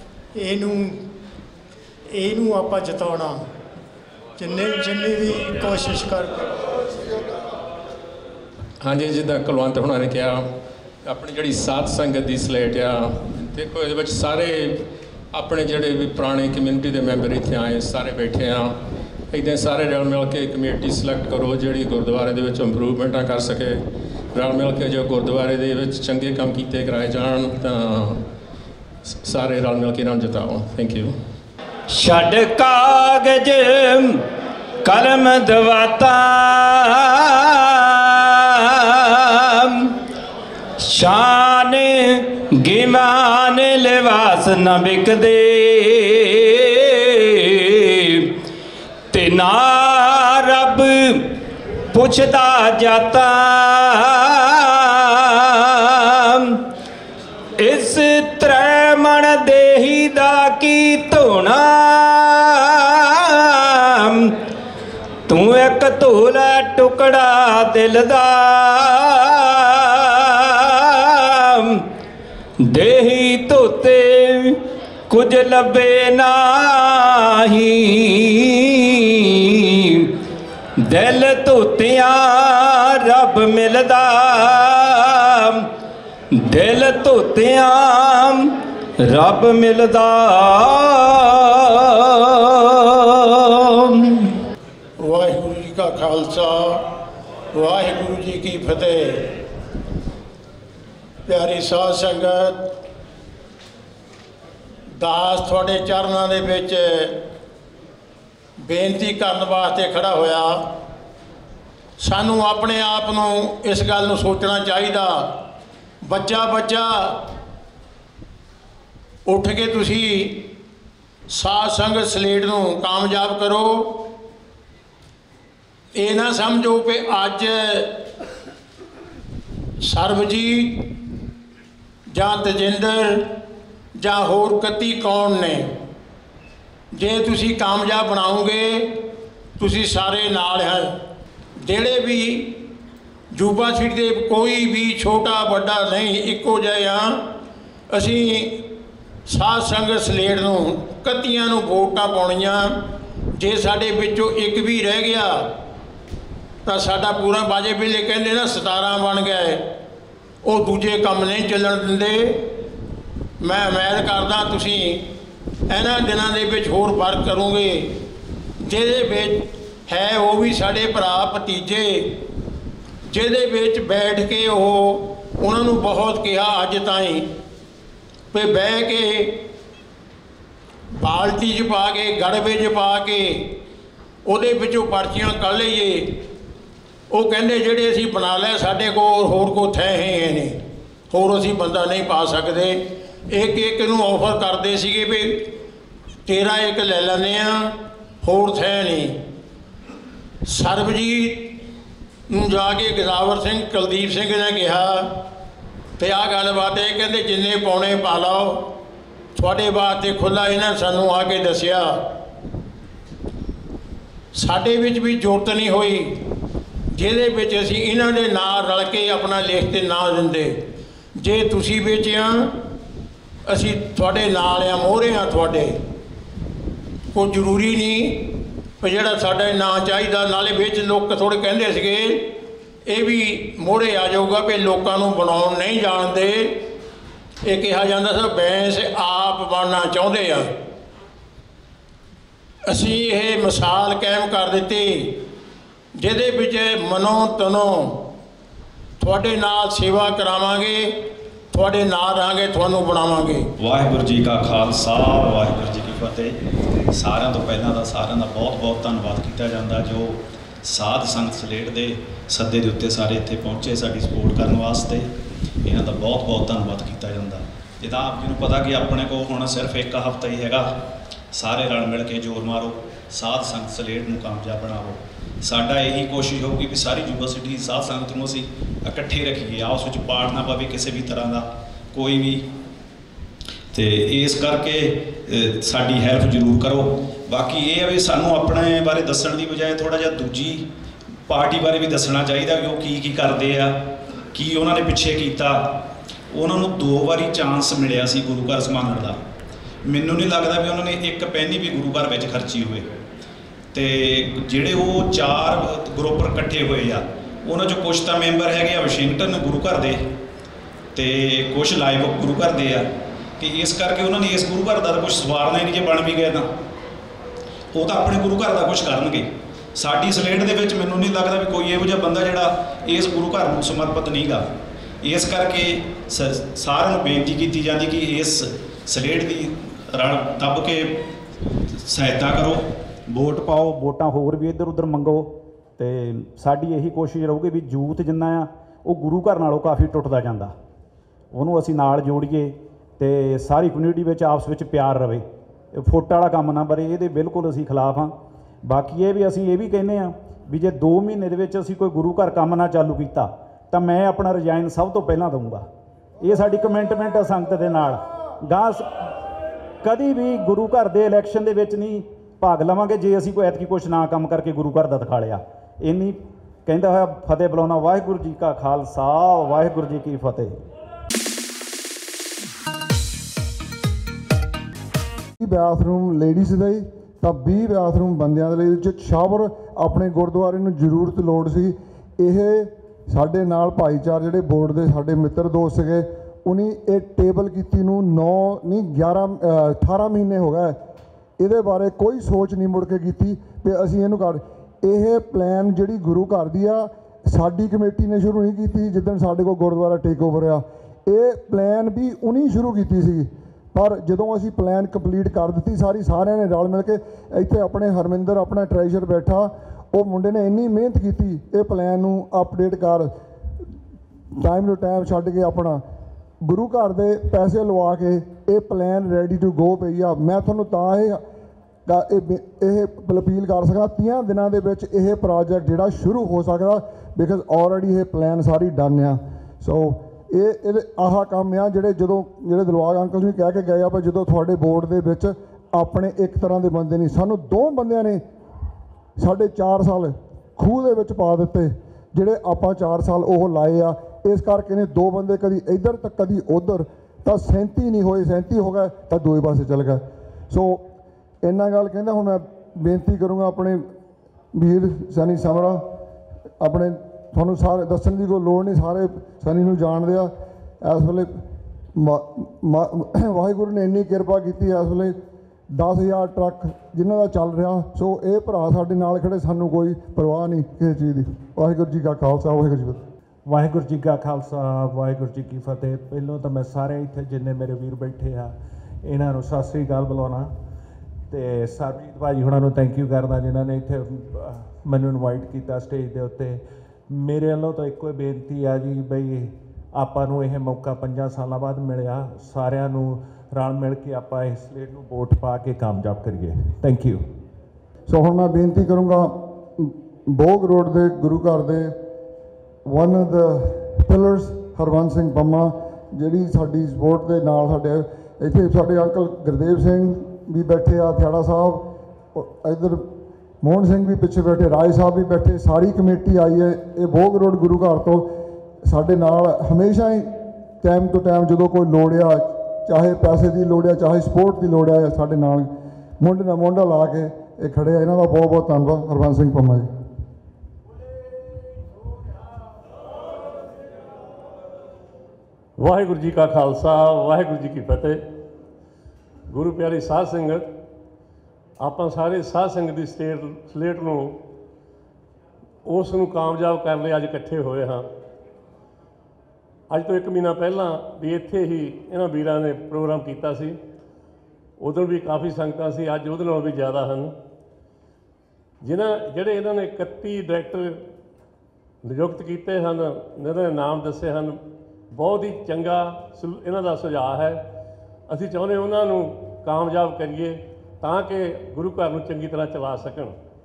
ਇਹਨੂੰ ਆਪਾਂ ਜਿਤਾਉਣਾ ਜਿੰਨੀ ਵੀ ਕੋਸ਼ਿਸ਼ ਕਰ। ਹਾਂਜੀ, ਜਿੱਦਾਂ ਕੁਲਵੰਤ ਹੋਣਾ ਨੇ ਕਿਹਾ, ਆਪਣੀ ਜਿਹੜੀ ਸਾਧ ਸੰਗਤ ਦੀ ਸਲੇਟ ਆ, ਦੇਖੋ ਇਹਦੇ ਵਿੱਚ ਸਾਰੇ ਆਪਣੇ ਜਿਹੜੇ ਵੀ ਪੁਰਾਣੇ ਕਮਿਊਨਿਟੀ ਦੇ ਮੈਂਬਰ ਇੱਥੇ ਆਏ ਸਾਰੇ ਬੈਠੇ ਆ। ਇੱਦਾਂ ਸਾਰੇ ਰਲ ਮਿਲ ਕੇ ਕਮੇਟੀ ਸਿਲੈਕਟ ਕਰੋ ਜਿਹੜੀ ਗੁਰਦੁਆਰੇ ਦੇ ਵਿੱਚ ਇੰਪਰੂਵਮੈਂਟਾਂ ਕਰ ਸਕੇ। ਰਲ ਮਿਲ ਕੇ ਜੋ ਗੁਰਦੁਆਰੇ ਦੇ ਵਿੱਚ ਚੰਗੇ ਕੰਮ ਕੀਤੇ ਕਰਾਏ ਜਾਣ, ਤਾਂ ਸਾਰੇ ਰਲ ਮਿਲ ਕੇ ਇਹਨਾਂ ਨੂੰ ਜਿਤਾਓ। Thank you. ਛੱਡ ਕਾਗਜ਼ ਕਲਮ ਦਵਾਤਾ, ਸ਼ਾਨ ਗਿਮਾਨ ਲਿਵਾਸ ਨਾ ਵਿਕਦੇ, ਤੇ ਨਾ ਰੱਬ ਪੁੱਛਦਾ ਜਾਤਾ। ਇਸ ਤ੍ਰੈ ਮਣ ਦੇਹੀ ਦਾ ਕੀ ਧੋਣਾ, ਤੂੰ ਇੱਕ ਧੂਲਾ ਟੁਕੜਾ ਦਿਲ ਦਾ। ਦੇਹੀ ਧੋਤੇ ਕੁਝ ਲੱਭੇ ਨਾਹੀ, ਦਿਲ ਧੋਤਿਆਂ ਰੱਬ ਮਿਲਦਾ। ਦਿਲ ਧੋਤਿਆਂ ਰੱਬ ਮਿਲਦਾ। ਵਾਹਿਗੁਰੂ ਜੀ ਕਾ ਖਾਲਸਾ, ਵਾਹਿਗੁਰੂ ਜੀ ਕੀ ਫਤਿਹ। ਪਿਆਰੀ ਸਾਧ ਸੰਗਤ, ਦਾਸ ਤੁਹਾਡੇ ਚਰਨਾਂ ਦੇ ਵਿੱਚ ਬੇਨਤੀ ਕਰਨ ਵਾਸਤੇ ਖੜਾ ਹੋਇਆ। ਸਾਨੂੰ ਆਪਣੇ ਆਪ ਨੂੰ ਇਸ ਗੱਲ ਨੂੰ ਸੋਚਣਾ ਚਾਹੀਦਾ, ਬੱਚਾ ਉੱਠ ਕੇ ਤੁਸੀਂ ਸਾਧ ਸੰਗਤ ਸਲੇਟ ਨੂੰ ਕਾਮਯਾਬ ਕਰੋ। ਇਹ ਨਾ ਸਮਝੋ ਕਿ ਅੱਜ ਸਰਬਜੀਤ ਜਾਂ ਤਜਿੰਦਰ ਜਾਂ ਹੋਰ 31 ਕੌਣ ਨੇ। ਜੇ ਤੁਸੀਂ ਕਾਮਯਾਬ ਬਣਾਓਗੇ, ਤੁਸੀਂ ਸਾਰੇ ਨਾਲ ਹੈ। ਜਿਹੜੇ ਵੀ ਯੂਬਾ ਸਿਟੀ ਦੇ ਕੋਈ ਵੀ ਛੋਟਾ ਵੱਡਾ ਨਹੀਂ, ਇੱਕੋ ਜਿਹੇ ਆ ਅਸੀਂ। ਸਾਧ ਸੰਗਤ ਸਲੇਟ ਨੂੰ 31 ਨੂੰ ਵੋਟਾਂ ਪਾਉਣੀਆਂ। ਜੇ ਸਾਡੇ ਵਿੱਚੋਂ ਇੱਕ ਵੀ ਰਹਿ ਗਿਆ ਤਾਂ ਸਾਡਾ ਪੂਰਾ ਬਾਜੇ ਵੇਲੇ ਕਹਿੰਦੇ ਨਾ 17 ਬਣ ਗਏ, ਉਹ ਦੂਜੇ ਕੰਮ ਨਹੀਂ ਚੱਲਣ ਦਿੰਦੇ। ਮੈਂ ਉਮੀਦ ਕਰਦਾ ਤੁਸੀਂ ਇਹਨਾਂ ਦਿਨਾਂ ਦੇ ਵਿੱਚ ਹੋਰ ਫਰਕ ਕਰੋਗੇ। ਜਿਹਦੇ ਵਿੱਚ ਹੈ ਉਹ ਵੀ ਸਾਡੇ ਭਰਾ ਭਤੀਜੇ, ਜਿਹਦੇ ਵਿੱਚ ਬੈਠ ਕੇ ਉਹਨਾਂ ਨੂੰ ਬਹੁਤ ਕਿਹਾ ਅੱਜ ਤਾਈਂ ਵੀ ਬਹਿ ਕੇ ਬਾਲਟੀ 'ਚ ਪਾ ਕੇ ਗੜਵੇ 'ਚ ਪਾ ਕੇ ਉਹਦੇ ਵਿੱਚੋਂ ਪਰਚੀਆਂ ਕੱਢ ਲਈਏ। ਉਹ ਕਹਿੰਦੇ ਜਿਹੜੇ ਅਸੀਂ ਬਣਾ ਲਿਆ ਸਾਡੇ ਕੋਲ ਹੋਰ ਕੋ ਥੈ ਹੈ ਨਹੀਂ, ਹੋਰ ਅਸੀਂ ਬੰਦਾ ਨਹੀਂ ਪਾ ਸਕਦੇ। ਇੱਕ ਨੂੰ ਆਫਰ ਕਰਦੇ ਸੀਗੇ ਵੀ ਤੇਰਾ ਇੱਕ ਲੈ ਲੈਂਦੇ ਆ, ਹੋਰ ਥੈ ਨਹੀਂ। ਸਰਬਜੀਤ ਨੂੰ ਜਾ ਕੇ ਗਜ਼ਾਵਰ ਸਿੰਘ ਕੁਲਦੀਪ ਸਿੰਘ ਨੇ ਕਿਹਾ ਤੇ ਆਹ ਗੱਲਬਾਤ ਇਹ ਕਹਿੰਦੇ ਜਿੰਨੇ ਪਾਉਣੇ ਪਾ ਲਓ, ਤੁਹਾਡੇ ਵਾਸਤੇ ਖੁੱਲ੍ਹਾ। ਇਹਨਾਂ ਸਾਨੂੰ ਆ ਕੇ ਦੱਸਿਆ, ਸਾਡੇ ਵਿੱਚ ਵੀ ਜ਼ਰੂਰਤ ਨਹੀਂ ਹੋਈ ਜਿਹਦੇ ਵਿੱਚ ਅਸੀਂ ਇਹਨਾਂ ਦੇ ਨਾਲ ਰਲ ਕੇ ਆਪਣਾ ਲਿਖ ਤੇ ਨਾਂ ਦਿੰਦੇ। ਜੇ ਤੁਸੀਂ ਵੇਚਿਆ ਅਸੀਂ ਤੁਹਾਡੇ ਨਾਲ ਆ, ਮੋਹਰੇ ਆ ਤੁਹਾਡੇ। ਕੋਈ ਜ਼ਰੂਰੀ ਨਹੀਂ ਵੀ ਜਿਹੜਾ ਸਾਡਾ ਨਾਂ ਚਾਹੀਦਾ। ਨਾਲੇ ਵਿੱਚ ਲੋਕ ਥੋੜ੍ਹੇ ਕਹਿੰਦੇ ਸੀਗੇ ਇਹ ਵੀ ਮੋਹਰੇ ਆ ਜਾਊਗਾ ਵੀ ਲੋਕਾਂ ਨੂੰ ਬਣਾਉਣ ਨਹੀਂ ਜਾਣਦੇ। ਇਹ ਕਿਹਾ ਜਾਂਦਾ ਸੀ ਬੈਂਸ ਆਪ ਬਣਨਾ ਚਾਹੁੰਦੇ ਆ। ਅਸੀਂ ਇਹ ਮਿਸਾਲ ਕਾਇਮ ਕਰ ਦਿੱਤੀ ਜਿਹਦੇ ਵਿੱਚ ਮਨੋਂ ਤਨੋਂ ਤੁਹਾਡੇ ਨਾਲ ਸੇਵਾ ਕਰਾਵਾਂਗੇ, ਤੁਹਾਡੇ ਨਾਲ ਰਹਾਂਗੇ, ਤੁਹਾਨੂੰ ਬਣਾਵਾਂਗੇ। ਵਾਹਿਗੁਰੂ ਜੀ ਕਾ ਖਾਲਸਾ, ਵਾਹਿਗੁਰੂ ਜੀ ਕੀ ਫਤਿਹ। ਸਾਰਿਆਂ ਤੋਂ ਪਹਿਲਾਂ ਤਾਂ ਸਾਰਿਆਂ ਦਾ ਬਹੁਤ ਬਹੁਤ ਧੰਨਵਾਦ ਕੀਤਾ ਜਾਂਦਾ ਜੋ ਸਾਧ ਸੰਗਤ ਸਲੇਟ ਦੇ ਸੱਦੇ ਦੇ ਉੱਤੇ ਸਾਰੇ ਇੱਥੇ ਪਹੁੰਚੇ ਸਾਡੀ ਸਪੋਰਟ ਕਰਨ ਵਾਸਤੇ। ਇਹਨਾਂ ਦਾ ਬਹੁਤ ਬਹੁਤ ਧੰਨਵਾਦ ਕੀਤਾ ਜਾਂਦਾ। ਜਿੱਦਾਂ ਆਪ ਜੀ ਨੂੰ ਪਤਾ ਕਿ ਆਪਣੇ ਕੋਲ ਹੁਣ ਸਿਰਫ ਇੱਕ ਹਫ਼ਤਾ ਹੀ ਹੈਗਾ, ਸਾਰੇ ਰਲ ਮਿਲ ਕੇ ਜ਼ੋਰ ਮਾਰੋ, ਸਾਧ ਸੰਗਤ ਸਲੇਟ ਨੂੰ ਕਾਮਯਾਬ ਬਣਾਓ। ਸਾਡਾ ਇਹੀ ਕੋਸ਼ਿਸ਼ ਹੋਊਗੀ ਵੀ ਸਾਰੀ ਯੂਨੀਵਰਸਿਟੀ ਸਾਧ ਸੰਗਤ ਨੂੰ ਅਸੀਂ ਇਕੱਠੇ ਰੱਖੀਏ, ਆਪਸ ਵਿੱਚ ਪਾੜ ਨਾ ਪਵੇ ਕਿਸੇ ਵੀ ਤਰ੍ਹਾਂ ਦਾ ਕੋਈ ਵੀ। ਤੇ ਇਸ ਕਰਕੇ ਸਾਡੀ ਹੈਲਪ ਜ਼ਰੂਰ ਕਰੋ। ਬਾਕੀ ਇਹ ਹੈ ਵੀ ਸਾਨੂੰ ਆਪਣੇ ਬਾਰੇ ਦੱਸਣ ਦੀ ਬਜਾਏ ਥੋੜ੍ਹਾ ਜਿਹਾ ਦੂਜੀ ਪਾਰਟੀ ਬਾਰੇ ਵੀ ਦੱਸਣਾ ਚਾਹੀਦਾ ਕਿ ਉਹ ਕੀ ਕਰਦੇ ਆ, ਕੀ ਉਹਨਾਂ ਨੇ ਪਿੱਛੇ ਕੀਤਾ। ਉਹਨਾਂ ਨੂੰ 2 ਵਾਰੀ ਚਾਂਸ ਮਿਲਿਆ ਸੀ ਗੁਰੂ ਘਰ ਸੰਭਾਲਣ ਦਾ। ਮੈਨੂੰ ਨਹੀਂ ਲੱਗਦਾ ਵੀ ਉਹਨਾਂ ਨੇ ਇੱਕ ਪੈਨੀ ਵੀ ਗੁਰੂ ਘਰ ਵਿੱਚ ਖਰਚੀ ਹੋਵੇ। ਤੇ ਜਿਹੜੇ ਉਹ 4 ਗਰੁੱਪ ਇਕੱਠੇ ਹੋਏ ਆ ਉਹਨਾਂ 'ਚੋਂ ਕੁਛ ਤਾਂ ਮੈਂਬਰ ਹੈਗੇ ਆ ਵਾਸ਼ਿੰਗਟਨ ਗੁਰੂ ਘਰ ਦੇ ਤੇ ਕੁਛ ਲਾਈਵ ਗੁਰੂ ਘਰ ਦੇ ਆ। ਤੇ ਇਸ ਕਰਕੇ ਉਹਨਾਂ ਨੇ ਇਸ ਗੁਰੂ ਘਰ ਦਾ ਕੁਛ ਸਵਾਰਨਾ ਹੀ ਨਹੀਂ। ਜੇ ਬਣ ਵੀ ਗਏ ਤਾਂ ਉਹ ਤਾਂ ਆਪਣੇ ਗੁਰੂ ਘਰ ਦਾ ਕੁਛ ਕਰਨਗੇ। ਸਾਡੀ ਸਲੇਟ ਦੇ ਵਿੱਚ ਮੈਨੂੰ ਨਹੀਂ ਲੱਗਦਾ ਵੀ ਕੋਈ ਇਹੋ ਜਿਹਾ ਬੰਦਾ ਜਿਹੜਾ ਇਸ ਗੁਰੂ ਘਰ ਨੂੰ ਸਮਰਪਿਤ ਨਹੀਂ ਗਾ। ਇਸ ਕਰਕੇ ਸਾਰਿਆਂ ਨੂੰ ਬੇਨਤੀ ਕੀਤੀ ਜਾਂਦੀ ਕਿ ਇਸ ਸਲੇਟ ਦੀ ਰਲ ਦੱਬ ਕੇ ਸਹਾਇਤਾ ਕਰੋ, ਵੋਟ ਪਾਓ, ਵੋਟਾਂ ਹੋਰ ਵੀ ਇੱਧਰ ਉੱਧਰ ਮੰਗੋ। ਤੇ ਸਾਡੀ ਇਹੀ ਕੋਸ਼ਿਸ਼ ਰਹੂਗੀ ਵੀ ਯੂਥ ਜਿੰਨਾ ਆ ਉਹ ਗੁਰੂ ਘਰ ਨਾਲੋਂ ਕਾਫੀ ਟੁੱਟਦਾ ਜਾਂਦਾ, ਉਹਨੂੰ ਅਸੀਂ ਨਾਲ ਜੋੜੀਏ ਤੇ ਸਾਰੀ ਕਮਿਊਨਿਟੀ ਵਿੱਚ ਆਪਸ ਵਿੱਚ ਪਿਆਰ ਰਵੇ। ਫੁੱਟ ਵਾਲਾ ਕੰਮ ਨਾ ਬਰੇ, ਇਹਦੇ ਬਿਲਕੁਲ ਅਸੀਂ ਖਿਲਾਫ ਹਾਂ। ਬਾਕੀ ਇਹ ਵੀ ਅਸੀਂ ਇਹ ਵੀ ਕਹਿੰਦੇ ਹਾਂ ਵੀ ਜੇ 2 ਮਹੀਨੇ ਦੇ ਵਿੱਚ ਅਸੀਂ ਕੋਈ ਗੁਰੂ ਘਰ ਕੰਮ ਨਾ ਚਾਲੂ ਕੀਤਾ ਤਾਂ ਮੈਂ ਆਪਣਾ ਰਿਜ਼ਾਈਨ ਸਭ ਤੋਂ ਪਹਿਲਾਂ ਦਊਂਗਾ। ਇਹ ਸਾਡੀ ਕਮਿਟਮੈਂਟ ਹੈ ਸੰਗਤ ਦੇ ਨਾਲ। ਗਾਂ ਕਦੀ ਵੀ ਗੁਰੂ ਘਰ ਦੇ ਇਲੈਕਸ਼ਨ ਦੇ ਵਿੱਚ ਨਹੀਂ ਭਾਗ ਲਵਾਂਗੇ ਜੇ ਅਸੀਂ ਕੋਈ ਐਤਕੀ ਕੁਛ ਨਾ ਕੰਮ ਕਰਕੇ ਗੁਰੂ ਘਰ ਦਾ ਦਿਖਾ ਲਿਆ। ਇੰਨੀ ਕਹਿੰਦਾ ਹੋਇਆ ਫਤਿਹ ਬੁਲਾਉਣਾ। ਵਾਹਿਗੁਰੂ ਜੀ ਕਾ ਖਾਲਸਾ, ਵਾਹਿਗੁਰੂ ਜੀ ਕੀ ਫਤਿਹ। ਬਾਥਰੂਮ ਲੇਡੀਜ਼ ਦਾ ਹੀ ਤਾਂ 20 ਬਾਥਰੂਮ ਬੰਦਿਆਂ ਦੇ ਲਈ, ਵਿੱਚ ਸ਼ਾਵਰ ਆਪਣੇ ਗੁਰਦੁਆਰੇ ਨੂੰ ਜ਼ਰੂਰਤ ਲੋੜ ਸੀ। ਇਹ ਸਾਡੇ ਨਾਲ ਭਾਈਚਾਰ ਜਿਹੜੇ ਬੋਰਡ ਦੇ ਸਾਡੇ ਮਿੱਤਰ ਦੋਸਤ ਸੀਗੇ, ਉਹਨੇ ਇਹ ਟੇਬਲ ਕੀਤੀ ਨੂੰ 18 ਮਹੀਨੇ ਹੋ ਗਏ। ਇਹਦੇ ਬਾਰੇ ਕੋਈ ਸੋਚ ਨਹੀਂ ਮੁੜ ਕੇ ਕੀਤੀ ਵੀ ਅਸੀਂ ਇਹਨੂੰ ਕਰ। ਇਹ ਪਲਾਨ ਜਿਹੜੀ ਗੁਰੂ ਘਰ ਦੀ ਆ ਸਾਡੀ ਕਮੇਟੀ ਨੇ ਸ਼ੁਰੂ ਨਹੀਂ ਕੀਤੀ ਜਿੱਦਣ ਸਾਡੇ ਕੋਲ ਗੁਰਦੁਆਰਾ ਟੇਕ ਓਵਰ ਆ। ਇਹ ਪਲਾਨ ਵੀ ਉਹਨੇ ਸ਼ੁਰੂ ਕੀਤੀ ਸੀ, ਪਰ ਜਦੋਂ ਅਸੀਂ ਪਲਾਨ ਕੰਪਲੀਟ ਕਰ ਦਿੱਤੀ ਸਾਰਿਆਂ ਨੇ ਰਲ ਮਿਲ ਕੇ, ਇੱਥੇ ਆਪਣੇ ਹਰਮਿੰਦਰ ਆਪਣਾ ਟ੍ਰੈਜਰ ਬੈਠਾ, ਉਹ ਮੁੰਡੇ ਨੇ ਇੰਨੀ ਮਿਹਨਤ ਕੀਤੀ ਇਹ ਪਲਾਨ ਨੂੰ ਅਪਡੇਟ ਕਰ, ਟਾਈਮ ਟੂ ਟਾਈਮ ਛੱਡ ਕੇ ਆਪਣਾ ਗੁਰੂ ਘਰ ਦੇ ਪੈਸੇ ਲਵਾ ਕੇ ਇਹ ਪਲਾਨ ਰੈਡੀ ਟੂ ਗੋ ਪਈ ਆ। ਮੈਂ ਤੁਹਾਨੂੰ ਤਾਂ ਇਹ ਅਪੀਲ ਕਰ ਸਕਦਾ 30 ਦਿਨਾਂ ਦੇ ਵਿੱਚ ਇਹ ਪ੍ਰੋਜੈਕਟ ਜਿਹੜਾ ਸ਼ੁਰੂ ਹੋ ਸਕਦਾ, ਬਿਕਾਜ਼ ਆਲਰੇਡੀ ਇਹ ਪਲਾਨ ਸਾਰੀ ਡਨ ਆ। ਸੋ ਇਹਦੇ ਆਹ ਕੰਮ ਆ ਜਿਹੜੇ ਦਿਲਵਾਗ ਅੰਕਲ ਜੀ ਕਹਿ ਕੇ ਗਏ ਆ, ਪਰ ਜਦੋਂ ਤੁਹਾਡੇ ਬੋਰਡ ਦੇ ਵਿੱਚ ਆਪਣੇ ਇੱਕ ਤਰ੍ਹਾਂ ਦੇ ਬੰਦੇ ਨਹੀਂ, ਸਾਨੂੰ 2 ਬੰਦਿਆਂ ਨੇ ਸਾਡੇ 4 ਸਾਲ ਖੂਹ ਦੇ ਵਿੱਚ ਪਾ ਦਿੱਤੇ ਜਿਹੜੇ ਆਪਾਂ 4 ਸਾਲ ਉਹ ਲਾਏ ਆ। ਇਸ ਕਰਕੇ ਨੇ 2 ਬੰਦੇ ਕਦੀ ਇੱਧਰ ਤਾਂ ਕਦੀ ਉੱਧਰ, ਤਾਂ 37 ਨਹੀਂ ਹੋਏ, 37 ਹੋ ਗਏ ਤਾਂ ਦੂਏ ਪਾਸੇ ਚੱਲ ਗਏ। ਸੋ ਇੰਨਾ ਗੱਲ ਕਹਿੰਦਾ। ਹੁਣ ਮੈਂ ਬੇਨਤੀ ਕਰੂੰਗਾ ਆਪਣੇ ਵੀਰ ਸਨੀ ਸਮਰਾ, ਆਪਣੇ ਤੁਹਾਨੂੰ ਸਾਰੇ ਦੱਸਣ ਦੀ ਕੋਈ ਲੋੜ ਨਹੀਂ, ਸਾਰੇ ਸਨੀ ਨੂੰ ਜਾਣਦੇ ਆ। ਇਸ ਵੇਲੇ ਵਾਹਿਗੁਰੂ ਨੇ ਇੰਨੀ ਕਿਰਪਾ ਕੀਤੀ, ਇਸ ਵੇਲੇ 10,000 ਟਰੱਕ ਜਿਨ੍ਹਾਂ ਦਾ ਚੱਲ ਰਿਹਾ। ਸੋ ਇਹ ਭਰਾ ਸਾਡੇ ਨਾਲ ਖੜੇ, ਸਾਨੂੰ ਕੋਈ ਪਰਵਾਹ ਨਹੀਂ ਕਿਸੇ ਚੀਜ਼ ਦੀ। ਵਾਹਿਗੁਰੂ ਜੀ ਕਾ ਖਾਲਸਾ, ਵਾਹਿਗੁਰੂ ਜੀ ਕੀ ਫਤਿਹ। ਵਾਹਿਗੁਰੂ ਜੀ ਕਾ ਖਾਲਸਾ, ਵਾਹਿਗੁਰੂ ਜੀ ਕੀ ਫਤਿਹ। ਪਹਿਲਾਂ ਤਾਂ ਮੈਂ ਸਾਰੇ ਇੱਥੇ ਜਿੰਨੇ ਮੇਰੇ ਵੀਰ ਬੈਠੇ ਆ ਇਹਨਾਂ ਨੂੰ ਸਤਿ ਸ੍ਰੀ ਅਕਾਲ ਬੁਲਾਉਣਾ ਤੇ ਸਰਬਜੀਤ ਭਾਜੀ ਹੁਣਾਂ ਨੂੰ ਥੈਂਕ ਯੂ ਕਰਦਾ ਜਿਨ੍ਹਾਂ ਨੇ ਇੱਥੇ ਮੈਨੂੰ ਇਨਵਾਈਟ ਕੀਤਾ ਸਟੇਜ ਦੇ ਉੱਤੇ। ਮੇਰੇ ਵੱਲੋਂ ਤਾਂ ਇੱਕੋ ਹੀ ਬੇਨਤੀ ਆ ਜੀ ਬਈ ਆਪਾਂ ਨੂੰ ਇਹ ਮੌਕਾ 5 ਸਾਲਾਂ ਬਾਅਦ ਮਿਲਿਆ, ਸਾਰਿਆਂ ਨੂੰ ਰਲ ਮਿਲ ਕੇ ਆਪਾਂ ਇਸ ਸਲੇਟ ਨੂੰ ਵੋਟ ਪਾ ਕੇ ਕਾਮਯਾਬ ਕਰੀਏ। Thank you. ਸੋ ਹੁਣ ਮੈਂ ਬੇਨਤੀ ਕਰੂੰਗਾ ਬੋਗ ਰੋਡ ਦੇ ਗੁਰੂ ਘਰ ਦੇ one of the pillars Harvans Singh Pamma, ਜਿਹੜੀ ਸਾਡੀ ਸਪੋਰਟ ਦੇ ਨਾਲ ਸਾਡੇ ਇੱਥੇ ਸਾਡੇ ਅੰਕਲ ਗੁਰਦੇਵ ਸਿੰਘ ਵੀ ਬੈਠੇ ਆ, ਥਿਆੜਾ ਸਾਹਿਬ, ਇੱਧਰ ਮੋਹਨ ਸਿੰਘ ਵੀ ਪਿੱਛੇ ਬੈਠੇ, ਰਾਏ ਸਾਹਿਬ ਵੀ ਬੈਠੇ, ਸਾਰੀ ਕਮੇਟੀ ਆਈ ਹੈ ਇਹ ਭੋਗ ਰੋਡ ਗੁਰੂ ਘਰ ਤੋਂ ਸਾਡੇ ਨਾਲ ਹਮੇਸ਼ਾ ਹੀ ਟਾਈਮ ਤੋਂ ਟਾਈਮ ਜਦੋਂ ਕੋਈ ਲੋੜ ਆ, ਚਾਹੇ ਪੈਸੇ ਦੀ ਲੋੜ ਆ, ਚਾਹੇ ਸਪੋਰਟ ਦੀ ਲੋੜ ਆ, ਸਾਡੇ ਨਾਲ ਮੋਢੇ ਨਾਲ ਮੋਢਾ ਲਾ ਕੇ ਇਹ ਖੜੇ ਆ। ਇਹਨਾਂ ਦਾ ਬਹੁਤ ਬਹੁਤ ਧੰਨਵਾਦ। ਹਰਵੰਸ ਸਿੰਘ ਪੰਮਾ ਜੀ। ਵਾਹਿਗੁਰੂ ਜੀ ਕਾ ਖਾਲਸਾ, ਵਾਹਿਗੁਰੂ ਜੀ ਕੀ ਫਤਿਹ। ਗੁਰੂ ਪਿਆਰੀ ਸਾਧ ਸੰਗਤ, ਆਪਾਂ ਸਾਰੇ ਸਾਧ ਸੰਗਤ ਦੀ ਸਲੇਟ ਨੂੰ ਉਸ ਨੂੰ ਕਾਮਯਾਬ ਕਰਨ ਲਈ ਅੱਜ ਇਕੱਠੇ ਹੋਏ ਹਾਂ। ਅੱਜ ਤੋਂ 1 ਮਹੀਨਾ ਪਹਿਲਾਂ ਵੀ ਇੱਥੇ ਹੀ ਇਹਨਾਂ ਵੀਰਾਂ ਨੇ ਪ੍ਰੋਗਰਾਮ ਕੀਤਾ ਸੀ, ਉਦੋਂ ਵੀ ਕਾਫੀ ਸੰਗਤਾਂ ਸੀ, ਅੱਜ ਉਹਦੇ ਨਾਲੋਂ ਵੀ ਜ਼ਿਆਦਾ ਹਨ। ਜਿਹੜੇ ਇਹਨਾਂ ਨੇ 31 ਡਾਇਰੈਕਟਰ ਨਿਯੁਕਤ ਕੀਤੇ ਹਨ, ਇਹਨਾਂ ਦੇ ਨਾਮ ਦੱਸੇ ਹਨ, ਬਹੁਤ ਹੀ ਚੰਗਾ ਇਹਨਾਂ ਦਾ ਸੁਝਾਅ ਹੈ। ਅਸੀਂ ਚਾਹੁੰਦੇ ਉਹਨਾਂ ਨੂੰ ਕਾਮਯਾਬ ਕਰੀਏ ਤਾਂ ਕਿ ਗੁਰੂ ਘਰ ਨੂੰ ਚੰਗੀ ਤਰ੍ਹਾਂ ਚਲਾ ਸਕਣ।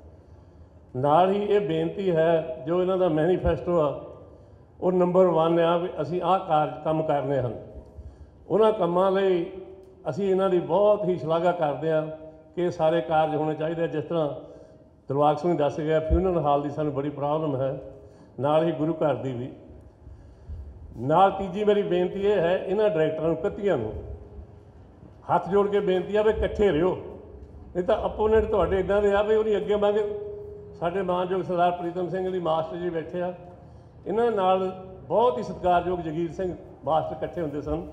ਨਾਲ ਹੀ ਇਹ ਬੇਨਤੀ ਹੈ, ਜੋ ਇਹਨਾਂ ਦਾ ਮੈਨੀਫੈਸਟੋ ਆ ਉਹ ਨੰਬਰ 1 ਆ ਵੀ ਅਸੀਂ ਆਹ ਕੰਮ ਕਰਨੇ ਹਨ। ਉਹਨਾਂ ਕੰਮਾਂ ਲਈ ਅਸੀਂ ਇਹਨਾਂ ਦੀ ਬਹੁਤ ਹੀ ਸ਼ਲਾਘਾ ਕਰਦੇ ਹਾਂ ਕਿ ਸਾਰੇ ਕਾਰਜ ਹੋਣੇ ਚਾਹੀਦੇ। ਜਿਸ ਤਰ੍ਹਾਂ ਦਿਲਬਾਗ ਸਿੰਘ ਦੱਸ ਗਿਆ, ਫਿਊਨਰਲ ਹਾਲ ਦੀ ਸਾਨੂੰ ਬੜੀ ਪ੍ਰੋਬਲਮ ਹੈ, ਨਾਲ ਹੀ ਗੁਰੂ ਘਰ ਦੀ ਵੀ। ਨਾਲ ਤੀਜੀ ਮੇਰੀ ਬੇਨਤੀ ਇਹ ਹੈ, ਇਹਨਾਂ ਡਾਇਰੈਕਟਰਾਂ ਨੂੰ 31 ਨੂੰ ਹੱਥ ਜੋੜ ਕੇ ਬੇਨਤੀ ਆ ਵੀ ਇਕੱਠੇ ਰਹੋ, ਨਹੀਂ ਤਾਂ ਅਪੋਨੈਂਟ ਤੁਹਾਡੇ ਇੱਦਾਂ ਦੇ ਆ ਵੀ ਉਹਦੀ ਅੱਗੇ ਮੰਗ। ਸਾਡੇ ਮਾਨਯੋਗ ਸਰਦਾਰ ਪ੍ਰੀਤਮ ਸਿੰਘ ਜੀ ਮਾਸਟਰ ਜੀ ਬੈਠੇ ਆ, ਇਹਨਾਂ ਨਾਲ ਬਹੁਤ ਹੀ ਸਤਿਕਾਰਯੋਗ ਜਗੀਰ ਸਿੰਘ ਮਾਸਟਰ ਇਕੱਠੇ ਹੁੰਦੇ ਸਨ,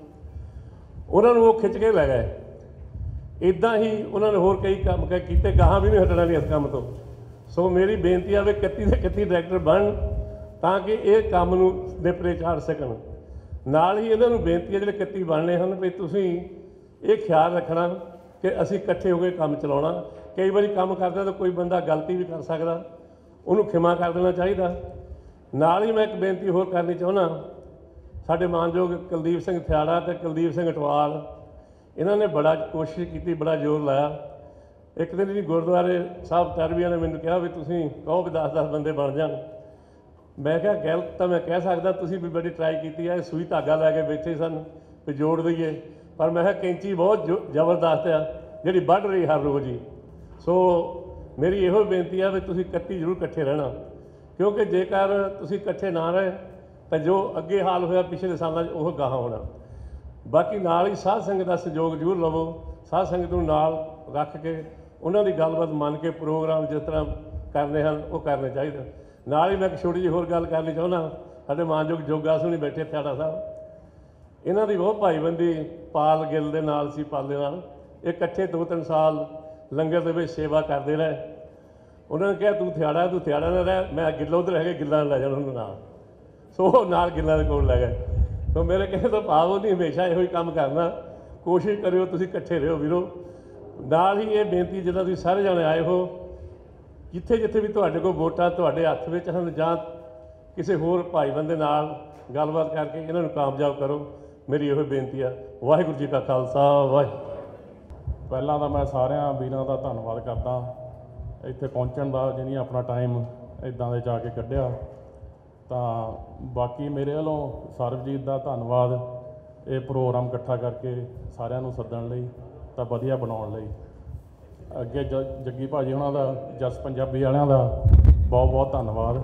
ਉਹਨਾਂ ਨੂੰ ਉਹ ਖਿੱਚ ਕੇ ਲੈ ਗਏ। ਇੱਦਾਂ ਹੀ ਉਹਨਾਂ ਨੇ ਹੋਰ ਕਈ ਕੰਮ ਕੀਤੇ, ਗਾਹਾਂ ਵੀ ਨਹੀਂ ਹਟਣਾ ਨਹੀਂ ਇਸ ਕੰਮ ਤੋਂ। ਸੋ ਮੇਰੀ ਬੇਨਤੀ ਆ ਵੀ 31 ਦੇ 31 ਡਾਇਰੈਕਟਰ ਬਣਨ ਤਾਂ ਕਿ ਇਹ ਕੰਮ ਨੂੰ ਨਿਪਰੇ ਚਾੜ ਸਕਣ। ਨਾਲ ਹੀ ਇਹਨਾਂ ਨੂੰ ਬੇਨਤੀ ਹੈ, ਜਿਹੜੇ 31 ਬਣਨੇ ਹਨ, ਵੀ ਤੁਸੀਂ ਇਹ ਖਿਆਲ ਰੱਖਣਾ ਕਿ ਅਸੀਂ ਇਕੱਠੇ ਹੋ ਕੇ ਕੰਮ ਚਲਾਉਣਾ। ਕਈ ਵਾਰੀ ਕੰਮ ਕਰਦਾ ਤਾਂ ਕੋਈ ਬੰਦਾ ਗਲਤੀ ਵੀ ਕਰ ਸਕਦਾ, ਉਹਨੂੰ ਖਿਮਾ ਕਰ ਦੇਣਾ ਚਾਹੀਦਾ। ਨਾਲ ਹੀ ਮੈਂ ਇੱਕ ਬੇਨਤੀ ਹੋਰ ਕਰਨੀ ਚਾਹੁੰਦਾ, ਸਾਡੇ ਮਾਨਯੋਗ ਕੁਲਦੀਪ ਸਿੰਘ ਥਿਆੜਾ ਅਤੇ ਕੁਲਦੀਪ ਸਿੰਘ ਅਟਵਾਲ, ਇਹਨਾਂ ਨੇ ਬੜਾ ਕੋਸ਼ਿਸ਼ ਕੀਤੀ, ਬੜਾ ਜ਼ੋਰ ਲਾਇਆ। ਇੱਕ ਦਿਨ ਜੀ ਗੁਰਦੁਆਰੇ ਸਾਹਿਬ ਟਰਬੀਆਂ ਨੇ ਮੈਨੂੰ ਕਿਹਾ ਵੀ ਤੁਸੀਂ ਕਹੋ ਵੀ 10-10 ਬੰਦੇ ਬਣ ਜਾਣ। ਮੈਂ ਕਿਹਾ ਗੱਲ ਤਾਂ ਮੈਂ ਕਹਿ ਸਕਦਾ, ਤੁਸੀਂ ਵੀ ਬੜੀ ਟਰਾਈ ਕੀਤੀ ਹੈ, ਸੂਈ ਧਾਗਾ ਲੈ ਕੇ ਬੈਠੇ ਸਨ ਵੀ ਜੋੜ ਦਈਏ, ਪਰ ਮੈਂ ਕਿਹਾ ਕੈਂਚੀ ਬਹੁਤ ਜ਼ਬਰਦਸਤ ਆ ਜਿਹੜੀ ਵੱਢ ਰਹੀ ਹਰ ਰੋਜ਼ ਹੀ। ਸੋ ਮੇਰੀ ਇਹੋ ਬੇਨਤੀ ਆ ਵੀ ਤੁਸੀਂ 31 ਜ਼ਰੂਰ ਇਕੱਠੇ ਰਹਿਣਾ, ਕਿਉਂਕਿ ਜੇਕਰ ਤੁਸੀਂ ਇਕੱਠੇ ਨਾ ਰਹੇ ਤਾਂ ਜੋ ਅੱਗੇ ਹਾਲ ਹੋਇਆ ਪਿਛਲੇ ਸਾਲਾਂ 'ਚ ਉਹ ਗਾਹਾਂ ਹੋਣਾ। ਬਾਕੀ ਨਾਲ ਹੀ ਸਾਧ ਸੰਗਤ ਦਾ ਸਹਿਯੋਗ ਜ਼ਰੂਰ ਲਵੋ, ਸਾਧ ਸੰਗਤ ਨੂੰ ਨਾਲ ਰੱਖ ਕੇ ਉਹਨਾਂ ਦੀ ਗੱਲਬਾਤ ਮੰਨ ਕੇ ਪ੍ਰੋਗਰਾਮ ਜਿਸ ਤਰ੍ਹਾਂ ਕਰਨੇ ਹਨ ਉਹ ਕਰਨੇ ਚਾਹੀਦੇ। ਨਾਲ ਹੀ ਮੈਂ ਇੱਕ ਛੋਟੀ ਜਿਹੀ ਹੋਰ ਗੱਲ ਕਰਨੀ ਚਾਹੁੰਦਾ, ਸਾਡੇ ਮਾਨਯੋਗ ਜੋਗਾ ਸਿੰਘ ਬੈਠੇ ਥਿਆੜਾ ਸਾਹਿਬ, ਇਹਨਾਂ ਦੀ ਬਹੁਤ ਭਾਈਬੰਦੀ ਪਾਲ ਗਿੱਲ ਦੇ ਨਾਲ ਸੀ, ਪਾਲ ਦੇ ਨਾਲ ਇਹ ਇਕੱਠੇ 2-3 ਸਾਲ ਲੰਗਰ ਦੇ ਵਿੱਚ ਸੇਵਾ ਕਰਦੇ ਰਹੇ। ਉਹਨਾਂ ਨੇ ਕਿਹਾ ਤੂੰ ਥਿਆੜਾ ਨਾ ਰਹਿ, ਮੈਂ ਗਿੱਲ ਉੱਧਰ ਹੈਗੇ, ਗਿੱਲਾਂ ਲੈ ਜਾਣਾ ਉਹਨੂੰ ਨਾਲ। ਸੋ ਉਹ ਨਾਲ ਗਿੱਲਾਂ ਦੇ ਕੋਲ ਲੈ ਗਏ। ਸੋ ਮੇਰੇ ਕਹਿਣ ਤੋਂ ਭਾਵ ਉਹ ਨਹੀਂ, ਹਮੇਸ਼ਾ ਇਹੋ ਹੀ ਕੰਮ ਕਰਨਾ, ਕੋਸ਼ਿਸ਼ ਕਰਿਓ ਤੁਸੀਂ ਇਕੱਠੇ ਰਹੋ ਵੀਰੋ। ਨਾਲ ਹੀ ਇਹ ਬੇਨਤੀ, ਜਿੱਦਾਂ ਤੁਸੀਂ ਸਾਰੇ ਜਾਣੇ ਆਏ ਹੋ, ਜਿੱਥੇ ਜਿੱਥੇ ਵੀ ਤੁਹਾਡੇ ਕੋਲ ਵੋਟਾਂ ਤੁਹਾਡੇ ਹੱਥ ਵਿੱਚ ਹਨ, ਜਾਂ ਕਿਸੇ ਹੋਰ ਭਾਈ ਬੰਦੇ ਨਾਲ ਗੱਲਬਾਤ ਕਰਕੇ ਇਹਨਾਂ ਨੂੰ ਕਾਮਯਾਬ ਕਰੋ, ਮੇਰੀ ਇਹੋ ਬੇਨਤੀ ਆ। ਵਾਹਿਗੁਰੂ ਜੀ ਕਾ ਖਾਲਸਾ, ਵਾਹਿਗੁਰੂ। ਪਹਿਲਾਂ ਤਾਂ ਮੈਂ ਸਾਰਿਆਂ ਵੀਰਾਂ ਦਾ ਧੰਨਵਾਦ ਕਰਦਾ ਇੱਥੇ ਪਹੁੰਚਣ ਦਾ, ਜਿਹਨੇ ਆਪਣਾ ਟਾਈਮ ਇੱਦਾਂ ਦੇ ਜਾ ਕੇ ਕੱਢਿਆ। ਤਾਂ ਬਾਕੀ ਮੇਰੇ ਵੱਲੋਂ ਸਰਬਜੀਤ ਦਾ ਧੰਨਵਾਦ, ਇਹ ਪ੍ਰੋਗਰਾਮ ਇਕੱਠਾ ਕਰਕੇ ਸਾਰਿਆਂ ਨੂੰ ਸੱਦਣ ਲਈ ਤਾਂ ਵਧੀਆ ਬਣਾਉਣ ਲਈ। ਅੱਗੇ ਜੱਗੀ ਭਾਜੀ ਉਹਨਾਂ ਦਾ, ਜਸ ਪੰਜਾਬੀ ਵਾਲਿਆਂ ਦਾ ਬਹੁਤ ਬਹੁਤ ਧੰਨਵਾਦ।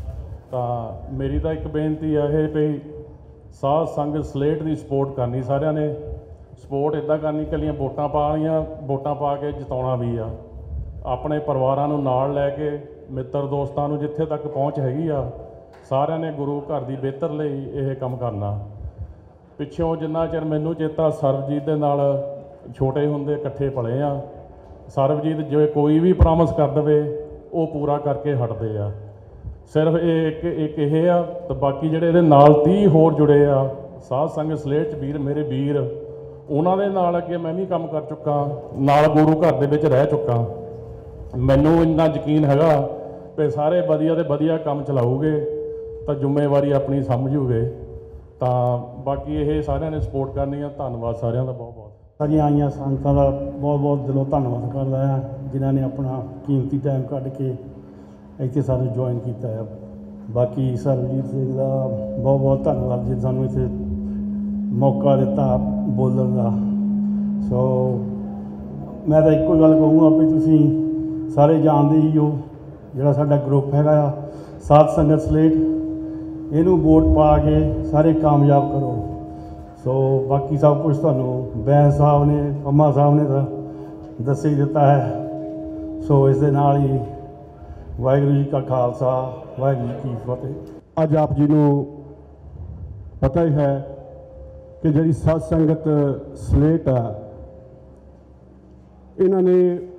ਤਾਂ ਮੇਰੀ ਤਾਂ ਇੱਕ ਬੇਨਤੀ ਆ ਇਹ ਵੀ ਸਾਧ ਸੰਗਤ ਸਲੇਟ ਦੀ ਸਪੋਰਟ ਕਰਨੀ, ਸਾਰਿਆਂ ਨੇ ਸਪੋਰਟ ਇੱਦਾਂ ਕਰਨੀ, ਇਕੱਲੀਆਂ ਵੋਟਾਂ ਪਾਉਣੀਆਂ, ਵੋਟਾਂ ਪਾ ਕੇ ਜਿਤਾਉਣਾ ਵੀ ਆ। ਆਪਣੇ ਪਰਿਵਾਰਾਂ ਨੂੰ ਨਾਲ ਲੈ ਕੇ, ਮਿੱਤਰ ਦੋਸਤਾਂ ਨੂੰ ਜਿੱਥੇ ਤੱਕ ਪਹੁੰਚ ਹੈਗੀ ਆ, ਸਾਰਿਆਂ ਨੇ ਗੁਰੂ ਘਰ ਦੀ ਬਿਹਤਰ ਲਈ ਇਹ ਕੰਮ ਕਰਨਾ। ਪਿੱਛੋਂ ਜਿੰਨਾ ਚਿਰ ਮੈਨੂੰ ਚੇਤਾ, ਸਰਬਜੀਤ ਦੇ ਨਾਲ ਛੋਟੇ ਹੁੰਦੇ ਇਕੱਠੇ ਪਲੇ ਆ। ਸਰਬਜੀਤ ਜੇ ਕੋਈ ਵੀ ਪ੍ਰੋਮਿਸ ਕਰ ਦੇਵੇ ਉਹ ਪੂਰਾ ਕਰਕੇ ਹਟਦੇ ਆ। ਸਿਰਫ ਇਹ ਇੱਕ ਇਹ ਆ, ਤੇ ਬਾਕੀ ਜਿਹੜੇ ਇਹਦੇ ਨਾਲ 30 ਹੋਰ ਜੁੜੇ ਆ ਸਾਧ ਸੰਗਤ ਸਲੇਟ 'ਚ ਵੀਰ, ਮੇਰੇ ਵੀਰ, ਉਹਨਾਂ ਦੇ ਨਾਲ ਅੱਗੇ ਮੈਂ ਵੀ ਕੰਮ ਕਰ ਚੁੱਕਾ, ਨਾਲ ਗੁਰੂ ਘਰ ਦੇ ਵਿੱਚ ਰਹਿ ਚੁੱਕਾ। ਮੈਨੂੰ ਇੰਨਾ ਯਕੀਨ ਹੈਗਾ ਕਿ ਸਾਰੇ ਵਧੀਆ ਤੇ ਵਧੀਆ ਕੰਮ ਚਲਾਉਗੇ ਤਾਂ ਜ਼ਿੰਮੇਵਾਰੀ ਆਪਣੀ ਸਮਝੂਗੇ। ਤਾਂ ਬਾਕੀ ਇਹ ਸਾਰਿਆਂ ਨੇ ਸਪੋਰਟ ਕਰਨੀ ਆ। ਧੰਨਵਾਦ ਸਾਰਿਆਂ ਦਾ ਬਹੁਤ ਬਹੁਤ। ਸਾਰੀਆਂ ਆਈਆਂ ਸੰਗਤਾਂ ਦਾ ਬਹੁਤ ਬਹੁਤ ਦਿਲੋਂ ਧੰਨਵਾਦ ਕਰਦਾ ਹਾਂ, ਜਿਨ੍ਹਾਂ ਨੇ ਆਪਣਾ ਕੀਮਤੀ ਟਾਈਮ ਕੱਢ ਕੇ ਇੱਥੇ ਸਾਨੂੰ ਜੁਆਇਨ ਕੀਤਾ ਹੈ। बाकी सरबजीत सिंह का बहुत बहुत धन्यवाद जी सानू इत्थे मौका दिता बोलण का। सो मैं तो एको गल कहूँगा भी तुसीं सारे जानते ही हो जिहड़ा साडा ग्रुप हैगा साध संगत सलेट, इनू वोट पा के सारे कामयाब करो। सो बाकी सब कुछ तुहानू बैंस साहब ने अम्मा साहब ने तो दस ही दिता है। सो इस दे नाल ही वाहिगुरू जी का खालसा वाहिगुरू जी की फतेह। अज आप जी नू पता ही है कि जी साध संगत सलेट आ, इन्होंने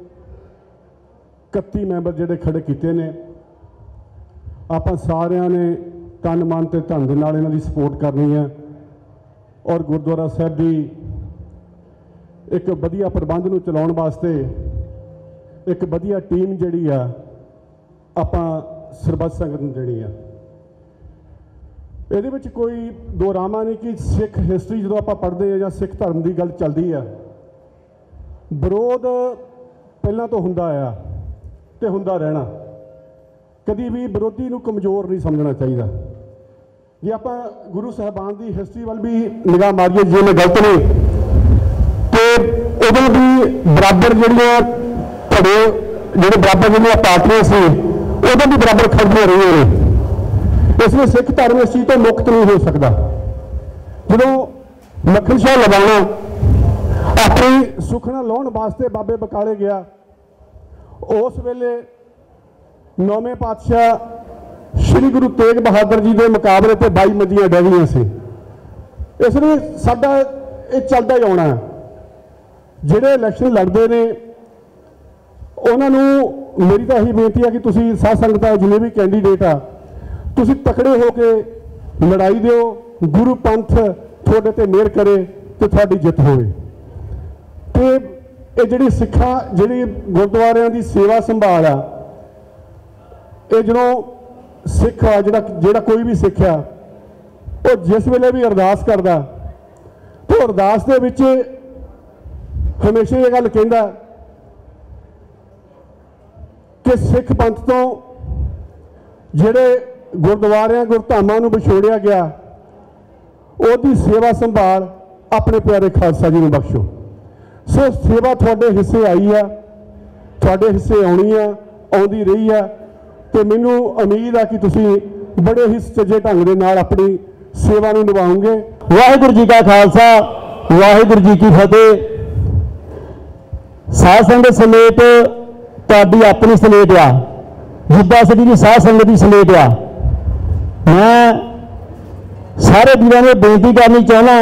31 मैंबर जोड़े खड़े किए ने। आप सारिया ने तन मन ते धन दे नाल इन्हां दी सपोर्ट करनी है और गुरुद्वारा साहब की एक वधिया प्रबंध नूं चलाउण वास्ते एक वधिया टीम जिहड़ी आ आपां सरबत संगत नूं देनी आ। ਇਹਦੇ ਵਿੱਚ कोई दो रामा नहीं कि सिख हिस्टरी जो आप पढ़ते हैं या सिख धर्म की गल चलती है, विरोध पहला तो हुंदा आया ते हुंदा रहना। कभी भी विरोधी नूं कमज़ोर नहीं समझना चाहिए। जे आप गुरु साहबान की हिस्टरी वाल भी निगाह मारिए, जे मैं गलत नहीं तो उदों भी बराबर जिहड़ियां धड़े जिहड़े बराबर जिहड़ियां पार्टियां सी उदों भी बराबर खड़ियां रही हैं। इसलिए सिख धर्म इस चीज़ तो मुक्त नहीं हो सकता। जो लखन शाह लवाना अपनी सुखना लाने वास्ते बाबे बकाले गया, उस वेले 9वें पातशाह श्री गुरु तेग बहादुर जी के मुकाबले पर 22 मंदियां डैवियां सी। इसलिए साडा ये चलता ही आना। जिहड़े इलैक्शन लड़ते हैं उन्होंने मेरी तो यही बेनती है कि तुसीं साध संगत जिन्हें भी कैंडीडेट आ तुसीं तकड़े होके लड़ाई दिओ, गुरु पंथ तुहाडे ते मेहर करे तो तुहाडी जित होवे। ते ये जिहड़ी सिक्खां जिहड़ी गुरुद्वारियां दी सेवा संभाल आ, ये जदों सिख आ जिहड़ा कोई भी सिख आ वो जिस वेले भी अरदास करदा तो अरदास दे विच हमेशा ये गल कहंदा कि सिख पंथ तो जिहड़े गुरुद्वारियां गुरधामां नूं विछोड़िया गया उसकी सेवा संभाल अपने प्यारे खालसा जी नूं बख्शो। सो सेवा तुहाडे हिस्से आई आ, तुहाडे हिस्से आउणी आ, आउंदी रही आ ते मैनूं उम्मीद आ कि तुसीं बड़े ही सच्चे ढंग दे नाल अपनी सेवा नूं निभाओगे। वाहिगुरू जी का खालसा वाहिगुरू जी की फतेह। साध संगत सलेट तुहाडी अपनी सलेट आ, जिद्दां सिटी दी साध संगत दी सलेट आ। मैं सारे वीरों ने बेनती करनी चाहना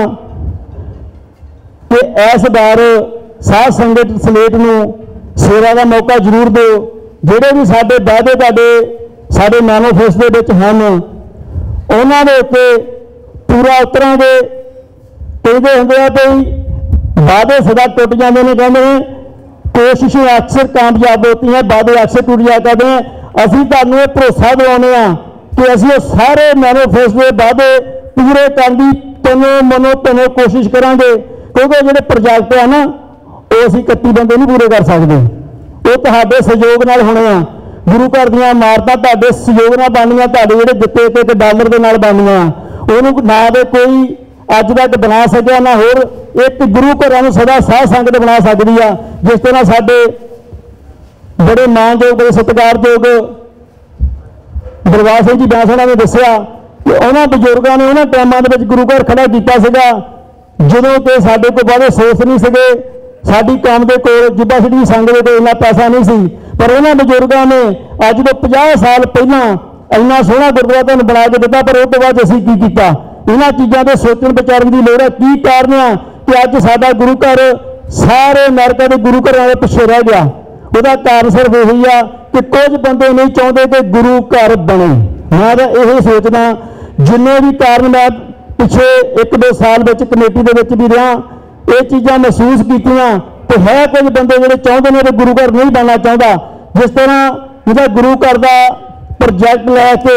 कि इस बार साध संगत सलेट नूं सेवा का मौका जरूर दो। जिहड़े भी साडे वादे तुहाडे साडे मैनीफेस्टो दे विच हन उन्हां दे उत्ते पूरा उतरांगे। कहते हुंदे आ भी वादे सदा टुट जाते हैं, कहते हैं कोशिशें अक्सर कामयाब होती हैं, वादे अक्सर टूट जा करते हैं। असीं तुहानूं भरोसा दिवाउने आ कि असीं सारे मैनीफेस्टो के वादे पूरे करने की तनो मनो तनो कोशिश करांगे, क्योंकि जिहड़े प्रोजैक्ट है ना वो असीं 31 बंदे नहीं पूरे कर सकते, वो तुहाडे सहयोग नाल होणे आ। गुरु घर दीआं इमारतां तुहाडे सहयोग नाल बननियां, तुहाडे जिहड़े दित्ते एक डॉलर दे नाल बननियां, उहनूं ना दे कोई अज तक बना सकिया ना होर एक गुरु घरां नूं सदा साध संगत बना सकदी आ। जिस तरह साडे बड़े मानयोग बड़े सत्कारयोग दरबार सिंह जी बैंसणा ने दस्सिया कि उन्होंने बजुर्गों ने उन्होंने टाइमों के गुरु घर खड़ा किया जो कि साढ़े को बहुत सोर्स नहीं सके, साड़ी कौम के कोल जिद्दां सिटी संघ के इन्ना पैसा नहीं सी, पर उन्होंने बजुर्गों ने अज तो 50 साल पहला इन्ना सोहना गुरुद्वारा तुहानूं बना के दिता, पर उस तो बाद असीं की कीता? इन्हां चीज़ों के सोचण विचारन की लोड़ है। की कारण है कि अज साडा गुरु घर सारे अमेरिका के गुरु घरों के पिछे रह गया? उसका कारण सिर्फ यही आ कि कुछ बंदे नहीं चाहते कि गुरु घर बने। मैं तो यही सोचना जिन्ने भी कारण मैं पिछे 1-2 साल कमेटी के भी रहा ये चीज़ां महसूस कीतियां, तो है कुछ बंदे जो चाहते हैं कि गुरु घर नहीं बनना चाहता। जिस तरह जो गुरु घर का प्रोजैक्ट लैके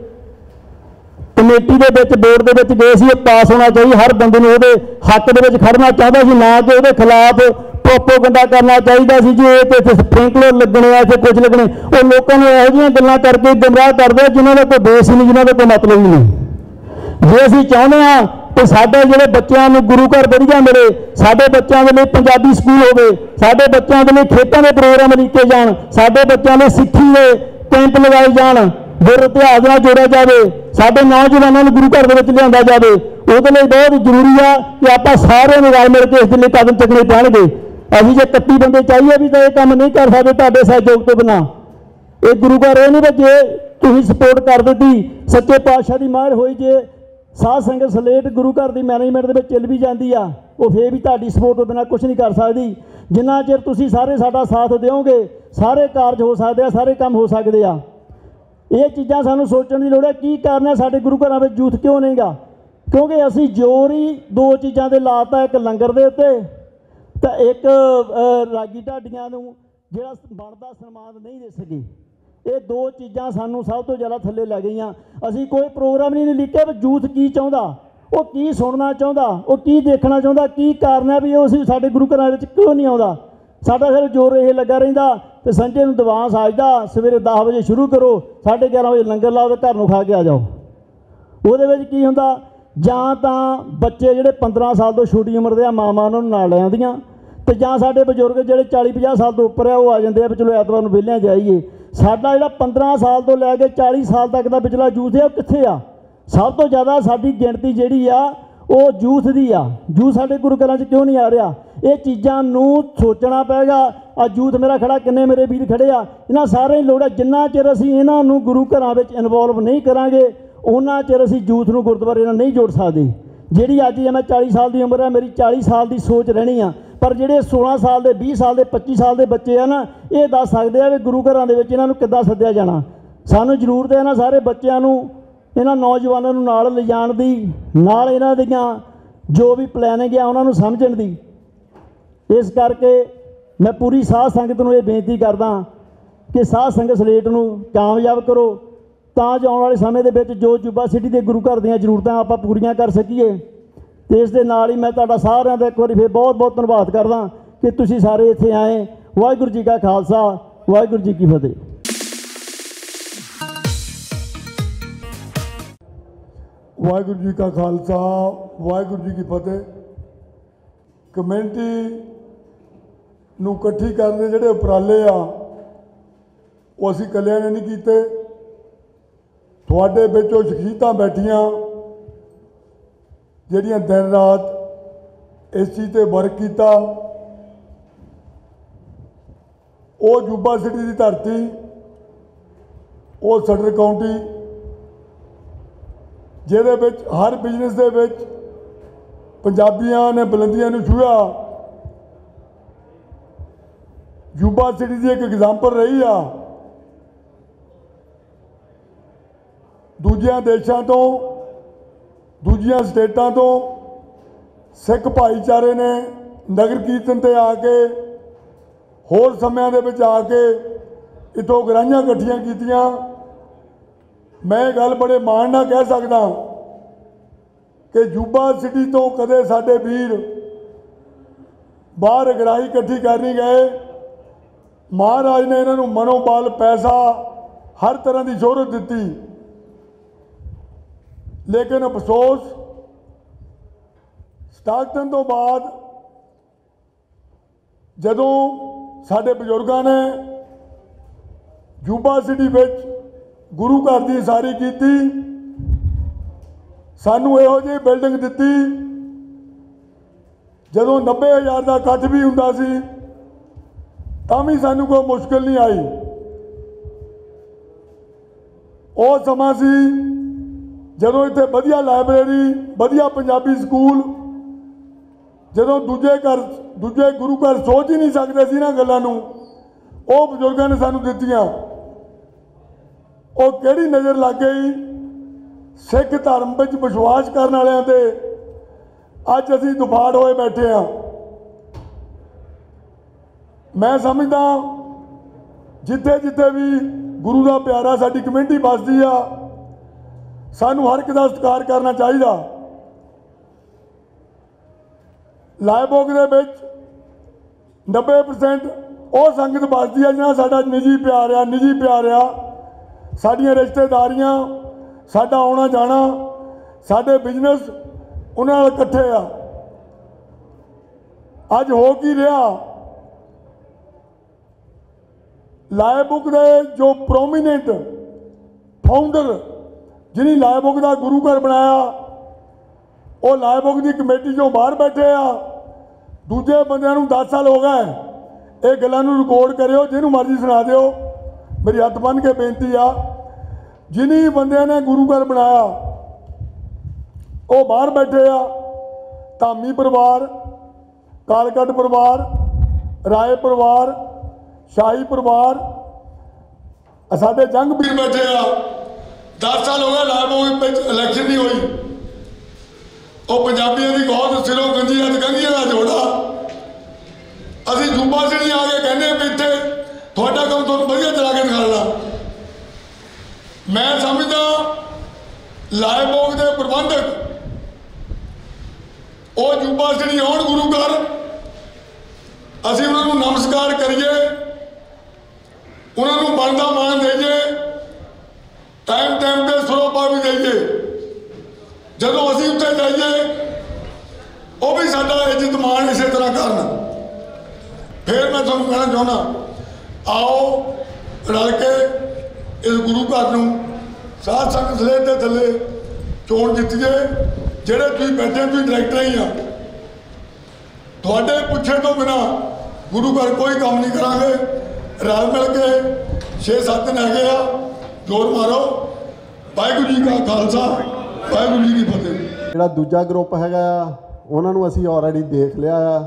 कमेटी के बोर्ड के गए सी, पास होना चाहिए, हर बंदे ने हक के खड़ना चाहता सी, ना कि वो खिलाफ प्रोपोगंडा करना चाहिए सी जी इतने स्प्रिंकलर लगने इतने कुछ लगने, वो लोगों ने यहो जिहियां गल्लां करके गुमराह करते जिन्होंने कोई बेस ही नहीं, जिन्होंने कोई मतलब ही नहीं। जे असीं चाहुंदे हां कि साडे जिहड़े बच्चों को गुरु घर वधिया मिले, साडे बच्चों के लिए पंजाबी स्कूल होवे, साडे बच्चों के लिए खेतों के प्रोग्राम लिखे जाण, साडे बच्चों के सिੱਖੀ के कैंप लगाए जाण, गुर इतिहास नाल जोड़िया जाए, साडे नौजवानों को गुरु घर दे विच लिआंदा जाए, ਉਹਦੇ ਲਈ बहुत जरूरी आ कि आप सारे रल मिल के इस लिए कदम चुकने पैणगे। असीं जे 31 बंदे चाहिए भी तो यह काम नहीं कर सकते तुहाडे सहयोग तो बिना। ये गुरु घर ये नहीं भी जे तुसीं सपोर्ट कर दित्ती, सच्चे पातशाह की मार होई, जे साध संगत सलेट गुरु घर की मैनेजमेंट दे विच चल भी जाती आ, वो फिर भी तुहाडी सपोर्ट तो बिना कुछ नहीं कर सकती। जिन्ना चिर तुसीं सारे साडा साथ दिओगे सारे कारज हो सकते हैं, सारे काम हो सकते हैं। ये चीज़ां सानूं सोचण दी लोड़ है, की कारण है साडे गुरु घरां विच यूथ क्यों नहीं गा? क्योंकि असी जोर ही दो चीज़ों के लाता, एक लंगर के उत्ते तो एक रागी ढाडियां नूं जिहड़ा बनदा सन्मान नहीं दे सकी। ये दो चीज़ां सानूं सब तो ज़्यादा थल्ले लै गईयां। असी कोई प्रोग्राम नहीं लिखिया भी यूथ की चाहुंदा, वो की सुनना चाहुंदा, वो की देखना चाहुंदा, की कारण है भी उस साडे गुरु घरां विच क्यों नहीं आउंदा। साडा सिर्फ जोर ये लगा रहिंदा ते संझे नूं दीवान साजदा, सवेरे 10 बजे शुरू करो, 11:30 बजे लंगर लाओ ते घर नूं खा के आ जाओ। ਉਹਦੇ ਵਿੱਚ ਕੀ ਹੁੰਦਾ, ਜਾਂ ਤਾਂ ਬੱਚੇ ਜਿਹੜੇ 15 ਸਾਲ ਤੋਂ ਛੋਟੀ ਉਮਰ ਦੇ ਆ ਮਾਵਾਂ ਉਹਨਾਂ ਨੂੰ ਨਾਲ ਲੈ ਆਉਂਦੀਆਂ, ਤੇ ਜਾਂ ਸਾਡੇ ਬਜ਼ੁਰਗ ਜਿਹੜੇ 40-50 ਸਾਲ ਤੋਂ ਉੱਪਰ ਆ ਉਹ ਆ ਜਾਂਦੇ ਆ ਵੀ ਚਲੋ ਐਤਵਾਰ ਨੂੰ ਵਿਹਲਿਆਂ ਜਾਈਏ। ਸਾਡਾ ਜਿਹੜਾ 15 ਸਾਲ ਤੋਂ ਲੈ ਕੇ 40 ਸਾਲ ਤੱਕ ਦਾ ਪਿਛਲਾ ਯੂਥ ਹੈ ਉਹ ਕਿੱਥੇ ਆ? ਸਭ ਤੋਂ ਜ਼ਿਆਦਾ ਸਾਡੀ ਗਿਣਤੀ ਜਿਹੜੀ ਆ ਉਹ ਯੂਥ ਦੀ ਆ। ਯੂਥ ਸਾਡੇ ਗੁਰੂ ਘਰਾਂ 'ਚ ਕਿਉਂ ਨਹੀਂ ਆ ਰਿਹਾ? ਇਹ ਚੀਜ਼ਾਂ ਨੂੰ ਸੋਚਣਾ ਪਏਗਾ। ਆ ਯੂਥ ਮੇਰਾ ਖੜਾ, ਕਿੰਨੇ ਮੇਰੇ ਵੀਰ ਖੜੇ ਆ, ਇਹਨਾਂ ਸਾਰਿਆਂ ਦੀ ਲੋੜ ਹੈ। ਜਿੰਨਾ ਚਿਰ ਅਸੀਂ ਇਹਨਾਂ ਨੂੰ ਗੁਰੂ ਘਰਾਂ ਵਿੱਚ ਇਨਵੋਲਵ ਨਹੀਂ ਕਰਾਂਗੇ ਉਹਨਾਂ ਚਿਰ ਅਸੀਂ ਯੂਥ ਨੂੰ ਗੁਰਦੁਆਰੇ ਨਾਲ ਨਹੀਂ ਜੋੜ ਸਕਦੇ। ਜਿਹੜੀ ਅੱਜ ਮੈਂ 40 ਸਾਲ ਦੀ ਉਮਰ ਹੈ, ਮੇਰੀ 40 ਸਾਲ ਦੀ ਸੋਚ ਰਹਿਣੀ ਆ, ਪਰ ਜਿਹੜੇ 16 ਸਾਲ ਦੇ 20 ਸਾਲ ਦੇ 25 ਸਾਲ ਦੇ ਬੱਚੇ ਆ ਨਾ, ਇਹ ਦੱਸ ਸਕਦੇ ਆ ਵੀ ਗੁਰੂ ਘਰਾਂ ਦੇ ਵਿੱਚ ਇਹਨਾਂ ਨੂੰ ਕਿੱਦਾਂ ਸੱਦਿਆ ਜਾਣਾ। ਸਾਨੂੰ ਜ਼ਰੂਰਤ ਹੈ ਇਹਨਾਂ ਸਾਰੇ ਬੱਚਿਆਂ ਨੂੰ, ਇਹਨਾਂ ਨੌਜਵਾਨਾਂ ਨੂੰ ਨਾਲ ਲਿਜਾਣ ਦੀ, ਨਾਲ ਇਹਨਾਂ ਦੀਆਂ ਜੋ ਵੀ ਪਲੈਨਿੰਗ ਆ ਉਹਨਾਂ ਨੂੰ ਸਮਝਣ ਦੀ। ਇਸ ਕਰਕੇ ਮੈਂ ਪੂਰੀ ਸਾਧ ਸੰਗਤ ਨੂੰ ਇਹ ਬੇਨਤੀ ਕਰਦਾ ਕਿ ਸਾਧ ਸੰਗਤ ਸਲੇਟ ਨੂੰ ਕਾਮਯਾਬ ਕਰੋ, ਤਾਂ ਜੋ ਆਉਣ ਵਾਲੇ ਸਮੇਂ ਦੇ ਵਿੱਚ ਜੋ ਯੂਬਾ ਸਿਟੀ ਦੇ ਗੁਰੂ ਘਰ ਦੀਆਂ ਜ਼ਰੂਰਤਾਂ ਆਪਾਂ ਪੂਰੀਆਂ ਕਰ ਸਕੀਏ। ਤੇ ਇਸ ਦੇ ਨਾਲ ਹੀ ਮੈਂ ਤੁਹਾਡਾ ਸਾਰਿਆਂ ਦਾ ਇੱਕ ਵਾਰੀ ਫਿਰ ਬਹੁਤ ਬਹੁਤ ਧੰਨਵਾਦ ਕਰਦਾ ਕਿ ਤੁਸੀਂ ਸਾਰੇ ਇੱਥੇ ਆਏ। ਵਾਹਿਗੁਰੂ ਜੀ ਕਾ ਖਾਲਸਾ, ਵਾਹਿਗੁਰੂ ਜੀ ਕੀ ਫਤਿਹ। ਵਾਹਿਗੁਰੂ ਜੀ ਕਾ ਖਾਲਸਾ, ਵਾਹਿਗੁਰੂ ਜੀ ਕੀ ਫਤਿਹ। ਕਮੇਟੀ ਨੂੰ ਇਕੱਠੀ ਕਰਨ ਦੇ ਜਿਹੜੇ ਉਪਰਾਲੇ ਆ ਉਹ ਅਸੀਂ ਇਕੱਲਿਆਂ ਨੇ ਨਹੀਂ ਕੀਤੇ। ਤੁਹਾਡੇ ਵਿੱਚੋਂ ਸ਼ਖਸੀਅਤਾਂ ਬੈਠੀਆਂ ਜਿਹੜੀਆਂ ਦਿਨ ਰਾਤ ਇਸ ਚੀਜ਼ 'ਤੇ ਵਰਕ ਕੀਤਾ। ਉਹ ਯੂਬਾ ਸਿਟੀ ਦੀ ਧਰਤੀ, ਉਹ ਸਦਰ ਕਾਉਂਟੀ ਜਿਹਦੇ ਵਿੱਚ ਹਰ ਬਿਜ਼ਨਸ ਦੇ ਵਿੱਚ ਪੰਜਾਬੀਆਂ ਨੇ ਬੁਲੰਦੀਆਂ ਨੂੰ ਛੂਹਿਆ। ਯੂਬਾ ਸਿਟੀ ਦੀ ਇੱਕ ਐਗਜ਼ਾਮਪਲ ਰਹੀ ਆ। ਦੂਜਿਆਂ ਦੇਸ਼ਾਂ ਤੋਂ, ਦੂਜੀਆਂ ਸਟੇਟਾਂ ਤੋਂ ਸਿੱਖ ਭਾਈਚਾਰੇ ਨੇ ਨਗਰ ਕੀਰਤਨ 'ਤੇ ਆ ਕੇ, ਹੋਰ ਸਮਿਆਂ ਦੇ ਵਿੱਚ ਆ ਕੇ ਇੱਥੋਂ ਗਰਾਈਆਂ ਇਕੱਠੀਆਂ ਕੀਤੀਆਂ। ਮੈਂ ਇਹ ਗੱਲ ਬੜੇ ਮਾਣ ਨਾਲ ਕਹਿ ਸਕਦਾ ਕਿ ਯੂਬਾ ਸਿਟੀ ਤੋਂ ਕਦੇ ਸਾਡੇ ਵੀਰ ਬਾਹਰ ਅਗਰਾਈ ਇਕੱਠੀ ਕਰ ਨਹੀਂ ਗਏ। ਮਹਾਰਾਜ ਨੇ ਇਹਨਾਂ ਨੂੰ ਮਨੋਬਲ, ਪੈਸਾ, ਹਰ ਤਰ੍ਹਾਂ ਦੀ ਸ਼ੋਹਰਤ ਦਿੱਤੀ। ਲੇਕਿਨ ਅਫਸੋਸ ਸਟਾਕਟਨ ਤੋਂ ਬਾਅਦ ਜਦੋਂ ਸਾਡੇ ਬਜ਼ੁਰਗਾਂ ਨੇ ਯੂਬਾ ਸਿਟੀ ਵਿੱਚ ਗੁਰੂ ਘਰ ਦੀ ਉਸਾਰੀ ਕੀਤੀ, ਸਾਨੂੰ ਇਹੋ ਜਿਹੀ ਬਿਲਡਿੰਗ ਦਿੱਤੀ ਜਦੋਂ 90,000 ਦਾ ਇਕੱਠ ਵੀ ਹੁੰਦਾ ਸੀ ਤਾਂ ਵੀ ਸਾਨੂੰ ਕੋਈ ਮੁਸ਼ਕਿਲ ਨਹੀਂ ਆਈ। ਉਹ ਸਮਾਂ ਸੀ ਜਦੋਂ ਇੱਥੇ ਵਧੀਆ ਲਾਇਬ੍ਰੇਰੀ, ਵਧੀਆ ਪੰਜਾਬੀ ਸਕੂਲ, ਜਦੋਂ ਦੂਜੇ ਗੁਰੂ ਘਰ ਸੋਚ ਹੀ ਨਹੀਂ ਸਕਦੇ ਸੀ ਇਹਨਾਂ ਗੱਲਾਂ ਨੂੰ, ਉਹ ਬਜ਼ੁਰਗਾਂ ਨੇ ਸਾਨੂੰ ਦਿੱਤੀਆਂ। ਉਹ ਕਿਹੜੀ ਨਜ਼ਰ ਲੱਗ ਗਈ ਸਿੱਖ ਧਰਮ ਵਿੱਚ ਵਿਸ਼ਵਾਸ ਕਰਨ ਵਾਲਿਆਂ ਤੇ, ਅੱਜ ਅਸੀਂ ਦੁਫਾੜ ਹੋਏ ਬੈਠੇ ਹਾਂ। ਮੈਂ ਸਮਝਦਾ ਜਿੱਥੇ ਜਿੱਥੇ ਵੀ ਗੁਰੂ ਦਾ ਪਿਆਰਾ ਸਾਡੀ ਕਮੇਟੀ ਵੱਸਦੀ ਆ, ਸਾਨੂੰ ਹਰ ਇੱਕ ਦਾ ਸਤਿਕਾਰ ਕਰਨਾ ਚਾਹੀਦਾ। ਲਾਇਬੋਗ ਦੇ ਵਿੱਚ 90% ਉਹ ਸੰਗਤ ਵੱਸਦੀ ਆ ਜਿਹਨਾਂ ਸਾਡਾ ਨਿੱਜੀ ਪਿਆਰ ਆ ਸਾਡੀਆਂ ਰਿਸ਼ਤੇਦਾਰੀਆਂ ਸਾਡਾ ਆਉਣਾ ਜਾਣਾ ਸਾਡੇ ਬਿਜ਼ਨਸ ਉਹਨਾਂ ਨਾਲ ਇਕੱਠੇ ਆ। ਅੱਜ ਹੋ ਕੀ ਰਿਹਾ, ਲਾਇਬ ਬੁੱਕ ਦੇ ਜੋ ਪ੍ਰੋਮੀਨੈਂਟ ਫਾਊਂਡਰ ਜਿਹਨੇ ਲਾਇਬ ਬੁੱਕ ਦਾ ਗੁਰੂ ਘਰ ਬਣਾਇਆ ਉਹ ਲਾਇਬ ਬੁੱਕ ਦੀ ਕਮੇਟੀ 'ਚੋਂ ਬਾਹਰ ਬੈਠੇ ਆ। ਦੂਜੇ ਬੰਦਿਆਂ ਨੂੰ 10 ਸਾਲ ਹੋ ਗਏ ਇਹ ਗੱਲਾਂ ਨੂੰ ਰਿਕਾਰਡ ਕਰਿਓ, ਜਿਹਨੂੰ ਮਰਜ਼ੀ ਸੁਣਾ ਦਿਓ। ਮੇਰੀ ਹੱਥ ਬੰਨ੍ਹ ਕੇ ਬੇਨਤੀ ਆ, ਜਿन्हीं ਬੰਦਿਆਂ ਨੇ ਗੁਰੂ ਘਰ ਬਣਾਇਆ ਉਹ ਬਾਹਰ ਬੈਠੇ ਆ। ਧਾਮੀ ਪਰਿਵਾਰ, ਕਾਲਕਟ ਪਰਿਵਾਰ, ਰਾਏ ਪਰਿਵਾਰ, ਸ਼ਾਹੀ ਪਰਿਵਾਰ, ਸਾਡੇ ਜੰਗ ਵੀਰ ਬੈਠੇ ਆ। 10 ਸਾਲ ਹੋ ਗਏ ਲਾਇਬ ਵਿੱਚ ਇਲੈਕਸ਼ਨ नहीं हुई। ਉਹ ਪੰਜਾਬੀਆਂ ਦੀ ਬਹੁਤ ਸਿਰੋਂ ਗੰਜੀ ਅੱਜ ਕੰਘੀਆਂ ਦਾ ਜੋੜਾ। ਅਸੀਂ ਜੂਬਾ ਸਿੰਘ ਆ ਕੇ ਕਹਿੰਦੇ ਵੀ ਇੱਥੇ ਤੁਹਾਡਾ ਕੰਮ ਤੁਹਾਨੂੰ ਵਧੀਆ ਚਲਾ ਕੇ ਦਿਖਾਉਣਾ। ਮੈਂ ਸਮਝਦਾ ਲਾਇਬ ਬੋਗ ਦੇ ਪ੍ਰਬੰਧਕ ਉਹ ਜੂਬਾ ਸਿੰਘ ਆਉਣ ਗੁਰੂ ਘਰ, ਅਸੀਂ ਉਹਨਾਂ ਨੂੰ ਨਮਸਕਾਰ ਕਰੀਏ, ਉਹਨਾਂ ਨੂੰ ਬਣਦਾ ਮਾਣ ਦੇਈਏ, ਟਾਈਮ ਤੇ ਸਰੋਪਾ ਵੀ ਦੇਈਏ। ਜਦੋਂ ਅਸੀਂ ਉੱਥੇ ਜਾਈਏ ਉਹ ਵੀ ਸਾਡਾ ਇੱਜ਼ਤ ਮਾਣ ਇਸੇ ਤਰ੍ਹਾਂ ਕਰਨ। ਫਿਰ ਮੈਂ ਤੁਹਾਨੂੰ ਕਹਿਣਾ ਚਾਹੁੰਦਾ, ਆਓ ਰਲ ਕੇ ਇਸ ਗੁਰੂ ਘਰ ਨੂੰ ਸਾਧ ਸੰਗਤ ਸਲੇਟ ਦੇ ਥੱਲੇ ਚੋਣ ਜਿੱਤੀਏ। ਜਿਹੜੇ ਤੁਸੀਂ ਬੈਠੇ ਤੁਸੀਂ ਡਾਇਰੈਕਟਰ ਹੀ ਆ, ਤੁਹਾਡੇ ਪੁੱਛੇ ਤੋਂ ਬਿਨਾਂ ਗੁਰੂ ਘਰ ਕੋਈ ਕੰਮ ਨਹੀਂ ਕਰਾਂਗੇ। ਰਲ ਮਿਲ ਕੇ 6-7 ਦਿਨ ਹੈਗੇ ਆ, ਜ਼ੋਰ ਮਾਰੋ। ਵਾਹਿਗੁਰੂ ਜੀ ਕਾ ਖਾਲਸਾ, ਵਾਹਿਗੁਰੂ ਜੀ ਕੀ ਫਤਿਹ। ਜਿਹੜਾ ਦੂਜਾ ਗਰੁੱਪ ਹੈਗਾ ਆ ਉਹਨਾਂ ਨੂੰ ਅਸੀਂ ਆਲਰੇਡੀ ਦੇਖ ਲਿਆ ਆ।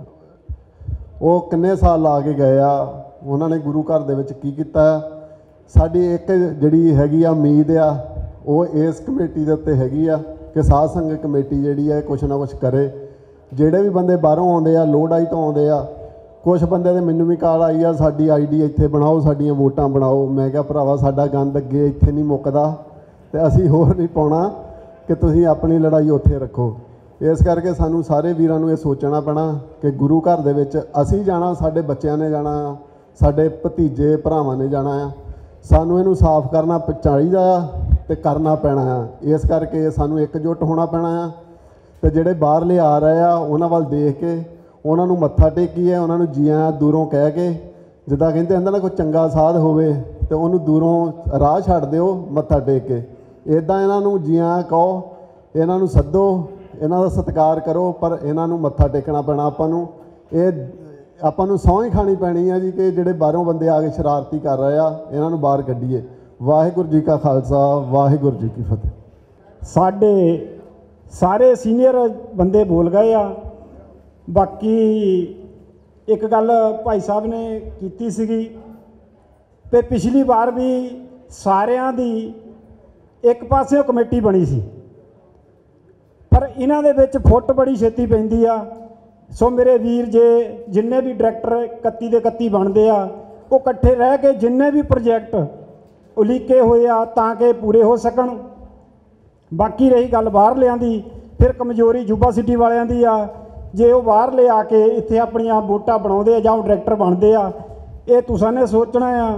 ਉਹ ਕਿੰਨੇ ਸਾਲ ਲਾ ਕੇ ਗਏ ਆ, ਉਹਨਾਂ ਨੇ ਗੁਰੂ ਘਰ ਦੇ ਵਿੱਚ ਕੀ ਕੀਤਾ। ਸਾਡੀ ਇੱਕ ਜਿਹੜੀ ਹੈਗੀ ਆ ਉਮੀਦ ਆ ਉਹ ਇਸ ਕਮੇਟੀ ਦੇ ਉੱਤੇ ਹੈਗੀ ਆ ਕਿ ਸਾਧ ਸੰਗਤ ਕਮੇਟੀ ਜਿਹੜੀ ਹੈ ਕੁਛ ਨਾ ਕੁਛ ਕਰੇ। ਜਿਹੜੇ ਵੀ ਬੰਦੇ ਬਾਹਰੋਂ ਆਉਂਦੇ ਆ, ਲੋੜ ਆਈ ਤੋਂ ਆਉਂਦੇ ਆ, ਕੁਛ ਬੰਦੇ ਦੇ ਮੈਨੂੰ ਵੀ ਕਾਲ ਆਈ ਆ ਸਾਡੀ ਆਈਡੀ ਇੱਥੇ ਬਣਾਓ, ਸਾਡੀਆਂ ਵੋਟਾਂ ਬਣਾਓ। ਮੈਂ ਕਿਹਾ ਭਰਾਵਾ ਸਾਡਾ ਗੰਦ ਅੱਗੇ ਇੱਥੇ ਨਹੀਂ ਮੁੱਕਦਾ ਤੇ ਅਸੀਂ ਹੋਰ ਨਹੀਂ ਪਾਉਣਾ ਕਿ ਤੁਸੀਂ ਆਪਣੀ ਲੜਾਈ ਉੱਥੇ ਰੱਖੋ। ਇਸ ਕਰਕੇ ਸਾਨੂੰ ਸਾਰੇ ਵੀਰਾਂ ਨੂੰ ਇਹ ਸੋਚਣਾ ਪੈਣਾ ਕਿ ਗੁਰੂ ਘਰ ਦੇ ਵਿੱਚ ਅਸੀਂ ਜਾਣਾ, ਸਾਡੇ ਬੱਚਿਆਂ ਨੇ ਜਾਣਾ, ਸਾਡੇ ਭਤੀਜੇ ਭਰਾਵਾਂ ਨੇ ਜਾਣਾ ਆ। ਸਾਨੂੰ ਇਹਨੂੰ ਸਾਫ਼ ਕਰਨਾ ਚਾਹੀਦਾ ਆ ਤੇ ਕਰਨਾ ਪੈਣਾ ਆ। ਇਸ ਕਰਕੇ ਸਾਨੂੰ ਇਕਜੁੱਟ ਹੋਣਾ ਪੈਣਾ ਆ ਤੇ ਜਿਹੜੇ ਬਾਹਰਲੇ ਆ ਰਹੇ ਆ ਉਹਨਾਂ ਵੱਲ ਦੇਖ ਕੇ ਉਹਨਾਂ ਨੂੰ ਮੱਥਾ ਟੇਕੀਏ, ਉਹਨਾਂ ਨੂੰ ਜੀ ਆਇਆਂ ਦੂਰੋਂ ਕਹਿ ਕੇ। ਜਿੱਦਾਂ ਕਹਿੰਦੇ ਹੁੰਦਾ ਨਾ ਕੋਈ ਚੰਗਾ ਸਾਧ ਹੋਵੇ ਤੇ ਉਹਨੂੰ ਦੂਰੋਂ ਰਾਹ ਛੱਡ ਦਿਓ ਮੱਥਾ ਟੇਕ ਕੇ। ਇੱਦਾਂ ਇਹਨਾਂ ਨੂੰ ਜੀ ਆਇਆਂ ਕਹੋ, ਇਹਨਾਂ ਨੂੰ ਸੱਦੋ, ਇਹਨਾਂ ਦਾ ਸਤਿਕਾਰ ਕਰੋ, ਪਰ ਇਹਨਾਂ ਨੂੰ ਮੱਥਾ ਟੇਕਣਾ ਪੈਣਾ ਆਪਾਂ ਨੂੰ। ਇਹ ਆਪਾਂ ਨੂੰ ਸਹੁੰ ਹੀ ਖਾਣੀ ਪੈਣੀ ਆ ਜੀ ਕਿ ਜਿਹੜੇ ਬਾਹਰੋਂ ਬੰਦੇ ਆ ਕੇ ਸ਼ਰਾਰਤੀ ਕਰ ਰਹੇ ਆ ਇਹਨਾਂ ਨੂੰ ਬਾਹਰ ਕੱਢੀਏ। ਵਾਹਿਗੁਰੂ ਜੀ ਕਾ ਖਾਲਸਾ, ਵਾਹਿਗੁਰੂ ਜੀ ਕੀ ਫਤਿਹ। ਸਾਡੇ ਸਾਰੇ ਸੀਨੀਅਰ ਬੰਦੇ ਬੋਲ ਗਏ ਆ। ਬਾਕੀ ਇੱਕ ਗੱਲ ਭਾਈ ਸਾਹਿਬ ਨੇ ਕੀਤੀ ਸੀਗੀ ਕਿ ਪਿਛਲੀ ਵਾਰ ਵੀ ਸਾਰਿਆਂ ਦੀ ਇੱਕ ਪਾਸਿਓਂ ਕਮੇਟੀ ਬਣੀ ਸੀ, ਪਰ ਇਹਨਾਂ ਦੇ ਵਿੱਚ ਫੁੱਟ ਬੜੀ ਛੇਤੀ ਪੈਂਦੀ ਆ। ਸੋ ਮੇਰੇ ਵੀਰ ਜੇ ਜਿੰਨੇ ਵੀ ਡਾਇਰੈਕਟਰ 31 ਦੇ 31 ਬਣਦੇ ਆ ਉਹ ਇਕੱਠੇ ਰਹਿ ਕੇ ਜਿੰਨੇ ਵੀ ਪ੍ਰੋਜੈਕਟ ਉਲੀਕੇ ਹੋਏ ਆ ਤਾਂ ਕਿ ਪੂਰੇ ਹੋ ਸਕਣ। ਬਾਕੀ ਰਹੀ ਗੱਲ ਬਾਹਰਲਿਆਂ ਦੀ, ਫਿਰ ਕਮਜ਼ੋਰੀ ਯੂਬਾ ਸਿਟੀ ਵਾਲਿਆਂ ਦੀ ਆ। ਜੇ ਉਹ ਬਾਹਰ ਲਿਆ ਕੇ ਇੱਥੇ ਆਪਣੀਆਂ ਵੋਟਾਂ ਬਣਾਉਂਦੇ ਆ ਜਾਂ ਉਹ ਡਾਇਰੈਕਟਰ ਬਣਦੇ ਆ, ਇਹ ਤੁਸਾਂ ਨੇ ਸੋਚਣਾ ਆ।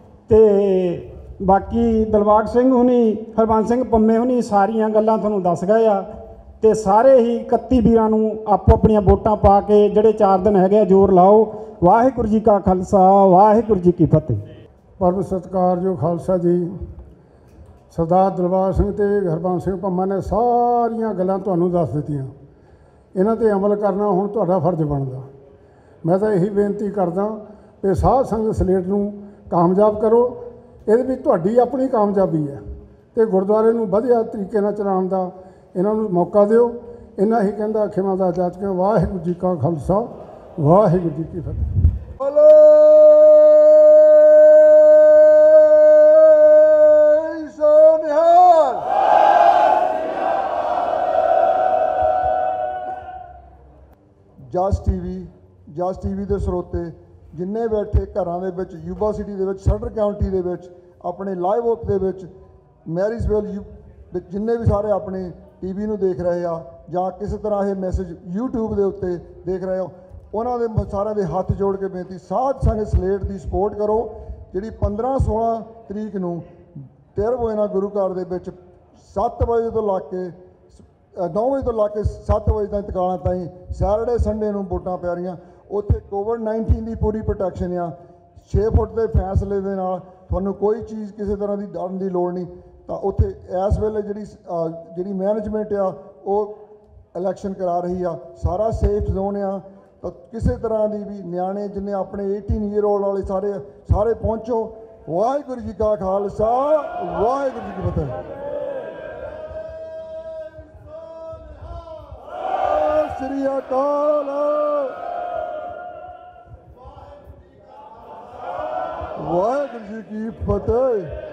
ਤੇ ਬਾਕੀ ਦਿਲਬਾਗ ਸਿੰਘ ਹੁਣੀ, ਹਰਬੰਸ ਸਿੰਘ ਪੰਮੇ ਹੁਣੀ ਸਾਰੀਆਂ ਗੱਲਾਂ ਤੁਹਾਨੂੰ ਦੱਸ ਗਏ ਆ। ਤੇ ਸਾਰੇ ਹੀ 31 ਵੀਰਾਂ ਨੂੰ ਆਪੋ ਆਪਣੀਆਂ ਵੋਟਾਂ ਪਾ ਕੇ ਜਿਹੜੇ 4 ਦਿਨ ਹੈਗੇ ਆ ਜ਼ੋਰ ਲਾਓ। ਵਾਹਿਗੁਰੂ ਜੀ ਕਾ ਖਾਲਸਾ, ਵਾਹਿਗੁਰੂ ਜੀ ਕੀ ਫਤਿਹ। ਪਰਮ ਸਤਿਕਾਰਯੋਗ ਖਾਲਸਾ ਜੀ ਸਰਦਾਰ ਦਿਲਬਾਗ ਸਿੰਘ ਤੇ ਹਰਬੰਸ ਸਿੰਘ ਪੰਮਾ ਨੇ ਸਾਰੀਆਂ ਗੱਲਾਂ ਤੁਹਾਨੂੰ ਦੱਸ ਦਿੱਤੀਆਂ। ਇਹਨਾਂ 'ਤੇ ਅਮਲ ਕਰਨਾ ਹੁਣ ਤੁਹਾਡਾ ਫਰਜ਼ ਬਣਦਾ। ਮੈਂ ਤਾਂ ਇਹੀ ਬੇਨਤੀ ਕਰਦਾ ਕਿ ਸਾਧ ਸੰਗਤ ਸਲੇਟ ਨੂੰ ਕਾਮਯਾਬ ਕਰੋ। ਇਹਦੇ ਵਿੱਚ ਤੁਹਾਡੀ ਆਪਣੀ ਕਾਮਯਾਬੀ ਹੈ ਤੇ ਗੁਰਦੁਆਰੇ ਨੂੰ ਵਧੀਆ ਤਰੀਕੇ ਨਾਲ ਚਲਾਉਣ ਦਾ ਇਹਨਾਂ ਨੂੰ ਮੌਕਾ ਦਿਓ। ਇਹਨਾਂ ਹੀ ਕਹਿੰਦਾ ਖਿਮਾ ਦਾ ਜਾਚਕਾਂ। ਵਾਹਿਗੁਰੂ ਜੀ ਕਾ ਖਾਲਸਾ, ਵਾਹਿਗੁਰੂ ਜੀ ਕੀ ਫਤਿਹ। ਜਸ ਟੀਵੀ ਦੇ ਸਰੋਤੇ ਜਿੰਨੇ ਬੈਠੇ ਘਰਾਂ ਦੇ ਵਿੱਚ, ਯੂਬਾ ਸਿਟੀ ਦੇ ਵਿੱਚ, ਸਦਰ ਕਾਉਂਟੀ ਦੇ ਵਿੱਚ, ਆਪਣੇ ਲਾਈਵ ਓਕ ਦੇ ਵਿੱਚ, ਮੈਰਿਸਵਿਲ ਵਿੱਚ ਜਿੰਨੇ ਵੀ ਸਾਰੇ ਆਪਣੇ ਟੀਵੀ ਨੂੰ ਦੇਖ ਰਹੇ ਆ ਜਾਂ ਕਿਸੇ ਤਰ੍ਹਾਂ ਇਹ ਮੈਸੇਜ YouTube ਦੇ ਉੱਤੇ ਦੇਖ ਰਹੇ ਹੋ, ਉਹਨਾਂ ਦੇ ਸਾਰਿਆਂ ਦੇ ਹੱਥ ਜੋੜ ਕੇ ਬੇਨਤੀ, ਸਾਧ ਸੰਗਤ ਸਲੇਟ ਦੀ ਸਪੋਰਟ ਕਰੋ। ਜਿਹੜੀ 15-16 ਤਰੀਕ ਨੂੰ ਟਿਰਬੋਇਨਾ ਗੁਰੂ ਘਰ ਦੇ ਵਿੱਚ 7 ਵਜੇ ਤੋਂ ਲਾ ਕੇ 9 ਵਜੇ ਤੋਂ ਲਾ ਕੇ 7 ਵਜੇ ਤੱਕ ਤਕਾਲਾਂ ਤਾਈਂ ਸੈਟਰਡੇ ਸੰਡੇ ਨੂੰ ਵੋਟਾਂ ਪੈ ਰਹੀਆਂ। ਉੱਥੇ ਕੋਵਿਡ-19 ਦੀ ਪੂਰੀ ਪ੍ਰੋਟੈਕਸ਼ਨ ਆ। 6 ਫੁੱਟ ਦੇ ਫੈਸਲੇ ਦੇ ਨਾਲ ਤੁਹਾਨੂੰ ਕੋਈ ਚੀਜ਼ ਕਿਸੇ ਤਰ੍ਹਾਂ ਦੀ ਡਰਨ ਦੀ ਲੋੜ ਨਹੀਂ। ਤਾਂ ਉੱਥੇ ਇਸ ਵੇਲੇ ਜਿਹੜੀ ਮੈਨੇਜਮੈਂਟ ਆ ਉਹ ਇਲੈਕਸ਼ਨ ਕਰਾ ਰਹੀ ਆ। ਸਾਰਾ ਸੇਫ ਜ਼ੋਨ ਆ। ਤਾਂ ਕਿਸੇ ਤਰ੍ਹਾਂ ਦੀ ਵੀ ਨਿਆਣੇ ਜਿੰਨੇ ਆਪਣੇ 18 ਈਅਰ ਓਲਡ ਵਾਲੇ ਸਾਰੇ ਪਹੁੰਚੋ। ਵਾਹਿਗੁਰੂ ਜੀ ਕਾ ਖਾਲਸਾ, ਵਾਹਿਗੁਰੂ ਜੀ ਕੀ ਫਤਿਹ। ਸ੍ਰੀ ਅਕਾਲ। ਵਾਹਿਗੁਰੂ ਜੀ ਕੀ ਫਤਿਹ।